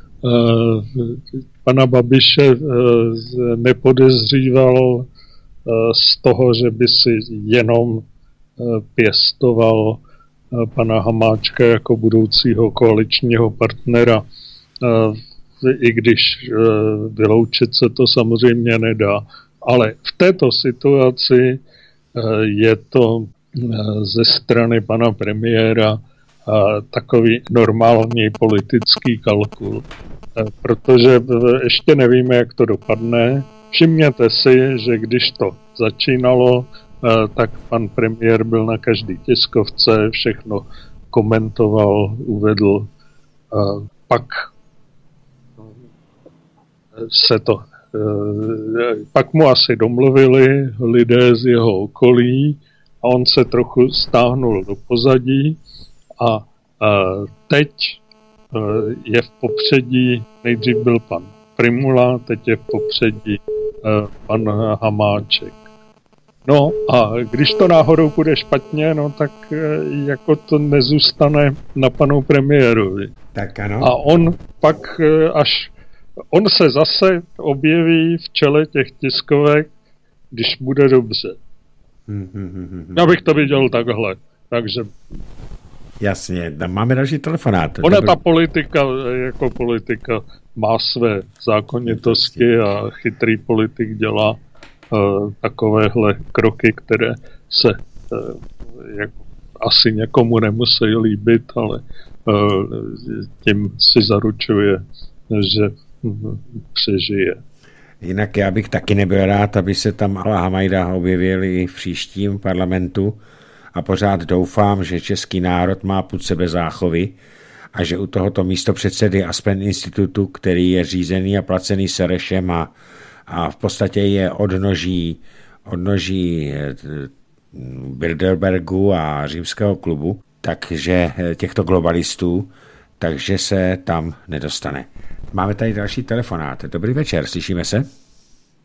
pana Babiše nepodezříval z toho, že by si jenom pěstoval pana Hamáčka jako budoucího koaličního partnera, i když vyloučit se to samozřejmě nedá. Ale v této situaci je to ze strany pana premiéra takový normální politický kalkul, protože ještě nevíme, jak to dopadne. Všimněte si, že když to začínalo, tak pan premiér byl na každý tiskovce, všechno komentoval, uvedl, pak pak mu asi domluvili lidé z jeho okolí a on se trochu stáhnul do pozadí a teď je v popředí, nejdřív byl pan Prymula, teď je v popředí pan Hamáček. No a když to náhodou bude špatně, no tak jako to nezůstane na panu premiérovi. Tak ano. A on pak on se zase objeví v čele těch tiskovek, když bude dobře. Já bych to viděl takhle. Takže... Jasně, máme další telefonát. Ta politika, jako politika, má své zákonitosti a chytrý politik dělá takovéhle kroky, které se asi někomu nemusí líbit, ale tím si zaručuje, že přežije. Jinak já bych taky nebyl rád, aby se tam Al-Hamajda objevil i v příštím parlamentu a pořád doufám, že český národ má pod sebe záchovy a že u tohoto místopředsedy Aspen institutu, který je řízený a placený Serešem a v podstatě je odnoží Bilderbergu a Římského klubu, takže těchto globalistů, takže se tam nedostane. Máme tady další telefonát. Dobrý večer, slyšíme se?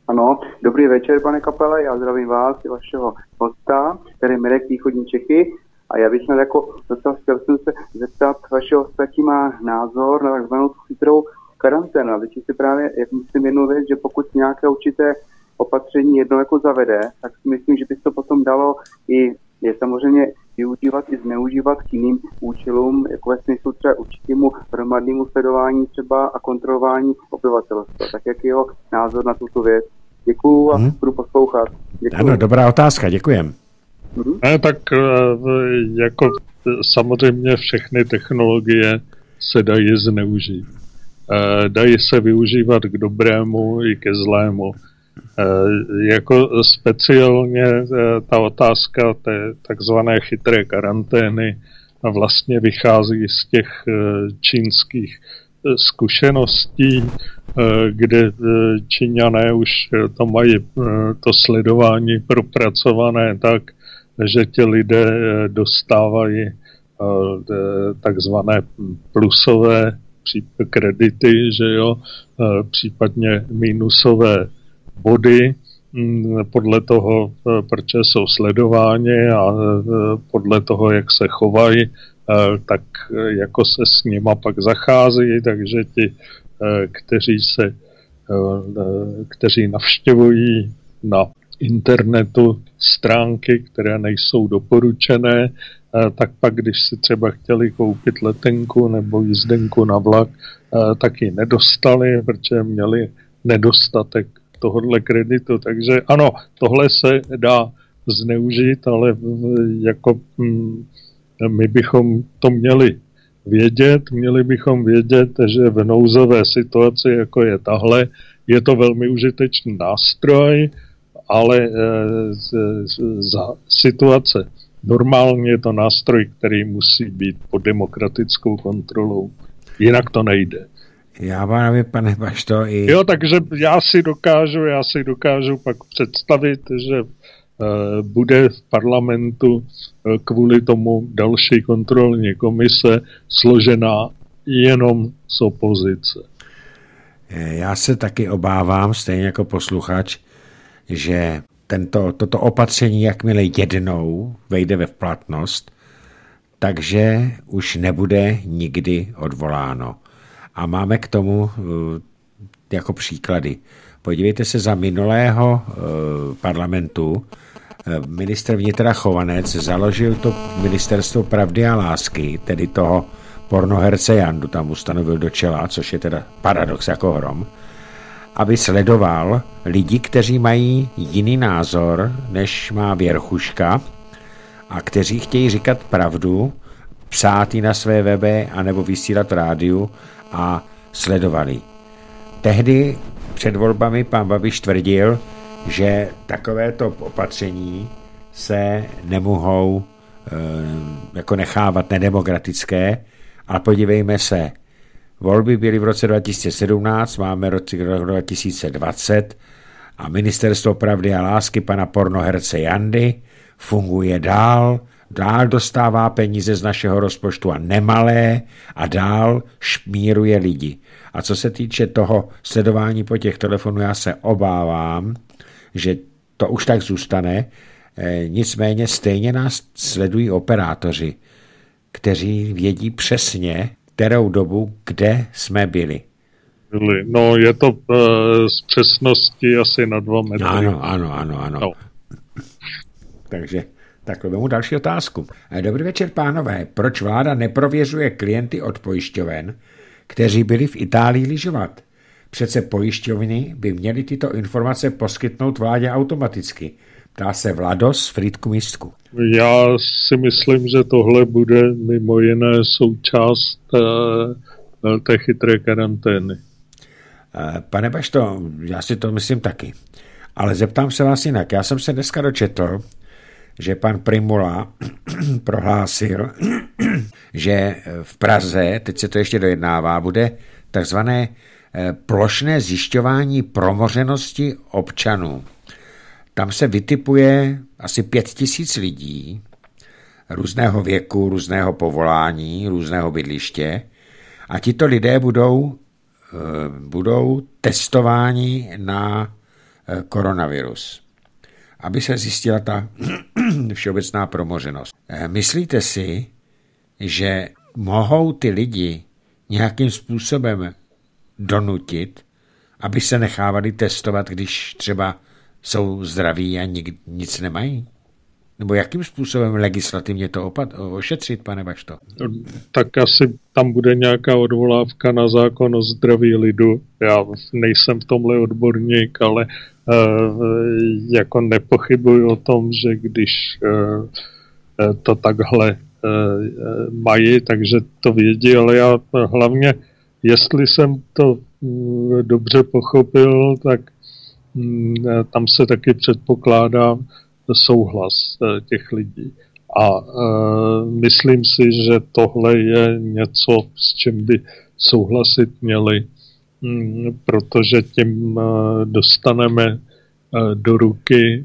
Ano, dobrý večer, pane Kapele, já zdravím vás i vašeho hosta, který je Mirek Východní Čechy. A já bych měl jako docela chtěl se zeptat vašeho hosta, jaký má názor na takzvanou chytrou karanténu. A si právě, jak myslím jednu věc, že pokud nějaké určité opatření jednou jako zavede, tak si myslím, že by se to potom dalo i je samozřejmě využívat i zneužívat k jiným účelům, jako ve smyslu třeba určitému hromadnému sledování třeba a kontrolování obyvatelstva. Tak jak je jeho názor na tuto věc? Děkuju a budu poslouchat. Děkuju. Ano, dobrá otázka, děkujem. Ne, tak jako samozřejmě všechny technologie se dají zneužít. Dají se využívat k dobrému i ke zlému. Jako speciálně ta otázka té takzvané chytré karantény vlastně vychází z těch čínských zkušeností, kde Číňané už to mají to sledování propracované tak, že ti lidé dostávají takzvané plusové kredity, že jo, případně minusové body podle toho, proč jsou sledováni a podle toho, jak se chovají, tak jako se s nima pak zachází, takže ti, kteří navštěvují na internetu stránky, které nejsou doporučené, tak pak, když si třeba chtěli koupit letenku nebo jízdenku na vlak, tak ji nedostali, protože měli nedostatek tohohle kreditu. Takže ano, tohle se dá zneužít, ale jako my bychom to měli bychom vědět, že v nouzové situaci, jako je tahle, je to velmi užitečný nástroj, ale za situace normálně je to nástroj, který musí být pod demokratickou kontrolou. Jinak to nejde. Já vám nevím, pane Bašto, Jo, takže já si dokážu pak představit, že bude v parlamentu kvůli tomu další kontrolní komise složená jenom z opozice. Já se taky obávám, stejně jako posluchač, že toto opatření, jakmile jednou vejde ve platnost, takže už nebude nikdy odvoláno. A máme k tomu jako příklady. Podívejte se, za minulého parlamentu ministr vnitra Chovanec založil to ministerstvo pravdy a lásky, tedy toho pornoherce Jandu tam ustanovil do čela, což je teda paradox jako hrom, aby sledoval lidi, kteří mají jiný názor, než má věrchuška a kteří chtějí říkat pravdu, psát ji na své weby anebo vysílat v rádiu a sledovali. Tehdy před volbami pan Babiš tvrdil, že takovéto opatření se nemohou jako nechávat nedemokratické, ale podívejme se, volby byly v roce 2017, máme rok 2020 a ministerstvo pravdy a lásky pana pornoherce Jandy funguje dál dostává peníze z našeho rozpočtu a nemalé a dál šmíruje lidi. A co se týče toho sledování po těch telefonů, já se obávám, že to už tak zůstane, nicméně stejně nás sledují operátoři, kteří vědí přesně, kterou dobu, kde jsme byli. No, je to z přesnosti asi na 2 metry. Ano. No. Takže takhle vemu další otázku. Dobrý večer, pánové. Proč vláda neprověřuje klienty od pojišťoven, kteří byli v Itálii lyžovat? Přece pojišťovny by měly tyto informace poskytnout vládě automaticky. Ptá se Vlado z Frýdku Místku. Já si myslím, že tohle bude mimo jiné součást té chytré karantény. Pane Bašto, já si to myslím taky. Ale zeptám se vás jinak. Já jsem se dneska dočetl, že pan Primula prohlásil, že v Praze, teď se to ještě dojednává, bude takzvané plošné zjišťování promořenosti občanů. Tam se vytipuje asi 5000 lidí různého věku, různého povolání, různého bydliště a tito lidé budou testováni na koronavirus, aby se zjistila ta všeobecná promořenost. Myslíte si, že mohou ty lidi nějakým způsobem donutit, aby se nechávali testovat, když třeba jsou zdraví a nic nemají? Nebo jakým způsobem legislativně to ošetřit, pane Bašto? Tak asi tam bude nějaká odvolávka na zákon o zdraví lidu. Já nejsem v tomhle odborník, ale jako nepochybuji o tom, že když to takhle mají, takže to vědí, ale já hlavně, jestli jsem to dobře pochopil, tak tam se taky předpokládá souhlas těch lidí. A myslím si, že tohle je něco, s čím by souhlasit měli, protože tím dostaneme do ruky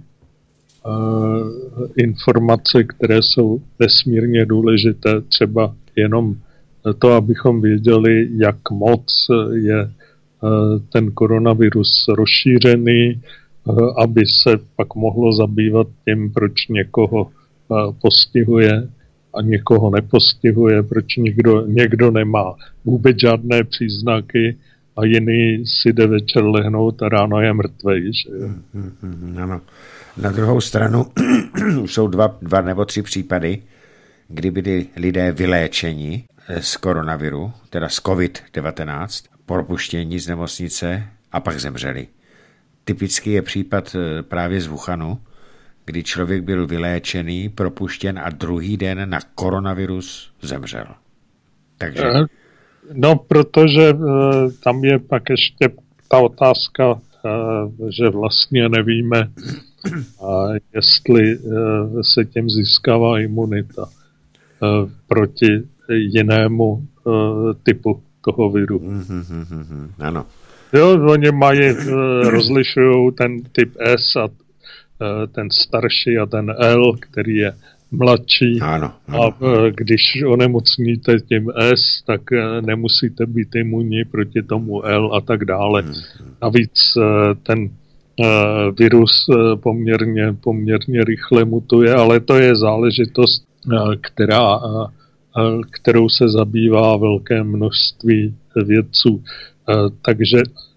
informace, které jsou nesmírně důležité, třeba jenom to, abychom věděli, jak moc je ten koronavirus rozšířený, aby se pak mohlo zabývat tím, proč někoho postihuje a někoho nepostihuje, proč někdo nemá vůbec žádné příznaky a jiný si jde večer lehnout a ráno je mrtvej. Že? Ano. Na druhou stranu jsou dva nebo tři případy, kdy byli lidé vyléčeni z koronaviru, teda z COVID-19, propuštění z nemocnice a pak zemřeli. Typický je případ právě z Wuhanu, kdy člověk byl vyléčený, propuštěn a druhý den na koronavirus zemřel. Takže... No, protože tam je pak ještě ta otázka, že vlastně nevíme, jestli se tím získává imunita proti jinému typu toho viru. Ano. Jo, oni rozlišují ten typ S a ten starší a ten L, který je mladší. Ano. A když onemocníte tím S, tak nemusíte být imunní proti tomu L a tak dále. Navíc ten virus poměrně rychle mutuje, ale to je záležitost, kterou se zabývá velké množství vědců. Takže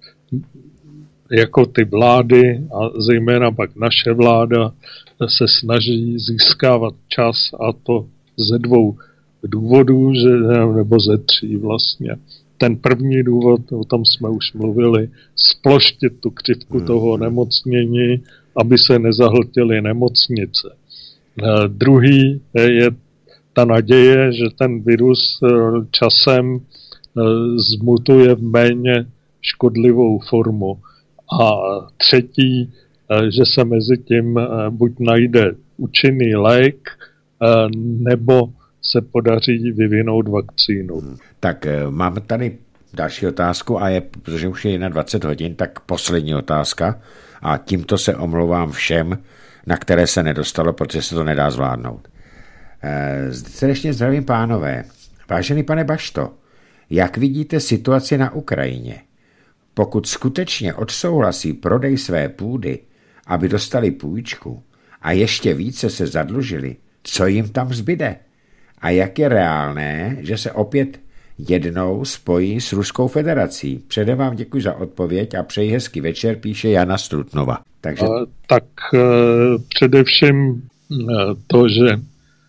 jako ty vlády a zejména pak naše vláda se snaží získávat čas, a to ze dvou důvodů, nebo ze tří vlastně. Ten první důvod, o tom jsme už mluvili, sploštit tu křivku toho nemocnění, aby se nezahltily nemocnice. Druhý je ta naděje, že ten virus časem zmutuje v méně škodlivou formu. A třetí, že se mezi tím buď najde účinný lék, nebo se podaří vyvinout vakcínu. Tak mám tady další otázku a protože už je 21 hodin, tak poslední otázka a tímto se omlouvám všem, na které se nedostalo, protože se to nedá zvládnout. Srdečně zdravím, pánové. Vážený pane Bašto, jak vidíte situaci na Ukrajině? Pokud skutečně odsouhlasí prodej své půdy, aby dostali půjčku a ještě více se zadlužili, co jim tam zbyde? A jak je reálné, že se opět jednou spojí s Ruskou federací? Předem vám děkuji za odpověď a přeji hezký večer, píše Jana Strutnova. Takže... Tak především to, že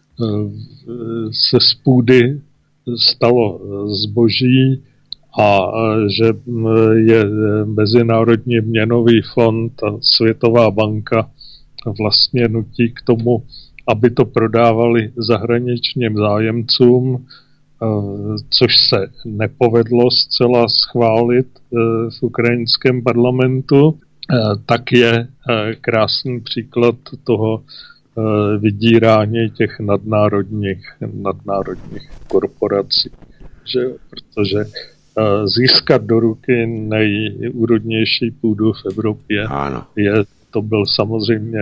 se z půdy stalo zboží a že je Mezinárodní měnový fond a Světová banka vlastně nutí k tomu, aby to prodávali zahraničním zájemcům, což se nepovedlo zcela schválit v ukrajinském parlamentu, tak je krásný příklad toho vydírání těch nadnárodních korporací. Protože získat do ruky nejúrodnější půdu v Evropě, ano. To byl samozřejmě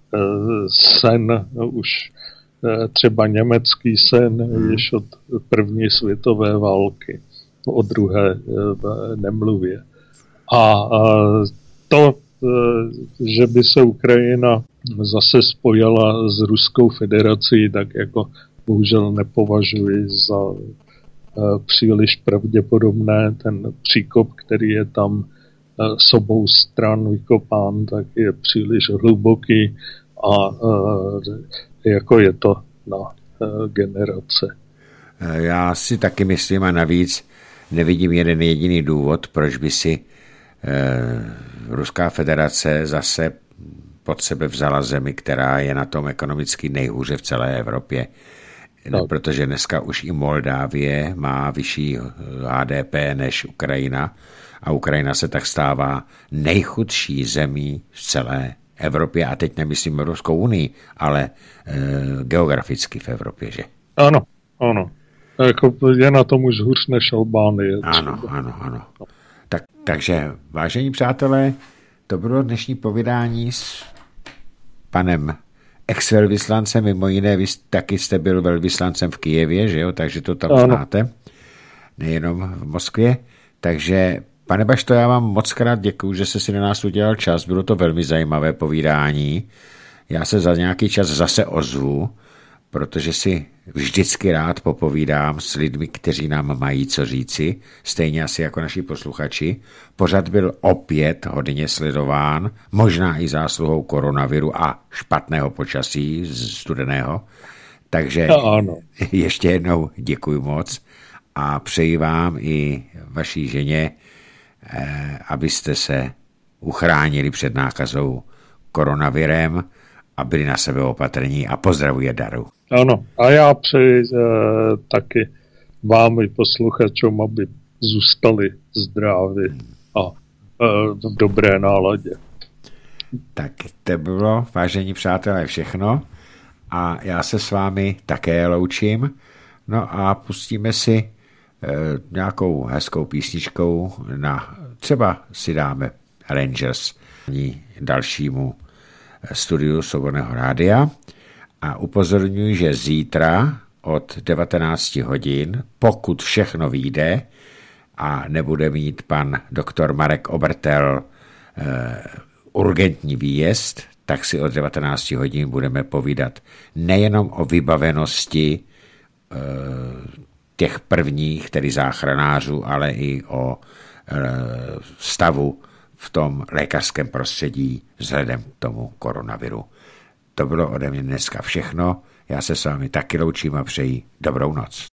sen, už třeba německý sen, již od první světové války, o druhé nemluvě. A to že by se Ukrajina zase spojila s Ruskou federací, tak jako bohužel nepovažuji za příliš pravděpodobné. Ten příkop, který je tam s obou stran vykopán, tak je příliš hluboký a jako je to na generace. Já si taky myslím a navíc nevidím jeden jediný důvod, proč by si Ruská federace zase pod sebe vzala zemi, která je na tom ekonomicky nejhůře v celé Evropě. No. Protože dneska už i Moldávie má vyšší HDP než Ukrajina a Ukrajina se tak stává nejchudší zemí v celé Evropě a teď nemyslím Evropskou unii, ale geograficky v Evropě, že? Ano. Jako je na tom už hůř než Albánie. Ano. Takže, vážení přátelé, to bylo dnešní povídání s panem ex-velvyslancem, mimo jiné, vy taky jste byl velvyslancem v Kyjevě, že jo, takže to tam znáte, nejenom v Moskvě. Takže, pane Bašto, já vám moc krát děkuju, že jste si na nás udělal čas, bylo to velmi zajímavé povídání. Já se za nějaký čas zase ozvu, protože si vždycky rád popovídám s lidmi, kteří nám mají co říci, stejně asi jako naši posluchači. Pořad byl opět hodně sledován, možná i zásluhou koronaviru a špatného počasí, studeného. Takže ještě jednou děkuji moc a přeji vám i vaší ženě, abyste se uchránili před nákazou koronavirem a byli na sebe opatrní a pozdravuji Daru. Ano, a já přeji taky vám i posluchačům, aby zůstali zdraví a v dobré náladě. Tak to bylo, vážení přátelé, všechno a já se s vámi také loučím. No a pustíme si nějakou hezkou písničkou, třeba si dáme Rangers dalšímu studiu Svobodného rádia a upozorňuji, že zítra od 19 hodin, pokud všechno vyjde a nebude mít pan doktor Marek Obertel urgentní výjezd, tak si od 19 hodin budeme povídat nejenom o vybavenosti těch prvních, tedy záchranářů, ale i o stavu v tom lékařském prostředí vzhledem k tomu koronaviru. To bylo ode mě dneska všechno. Já se s vámi taky loučím a přeji dobrou noc.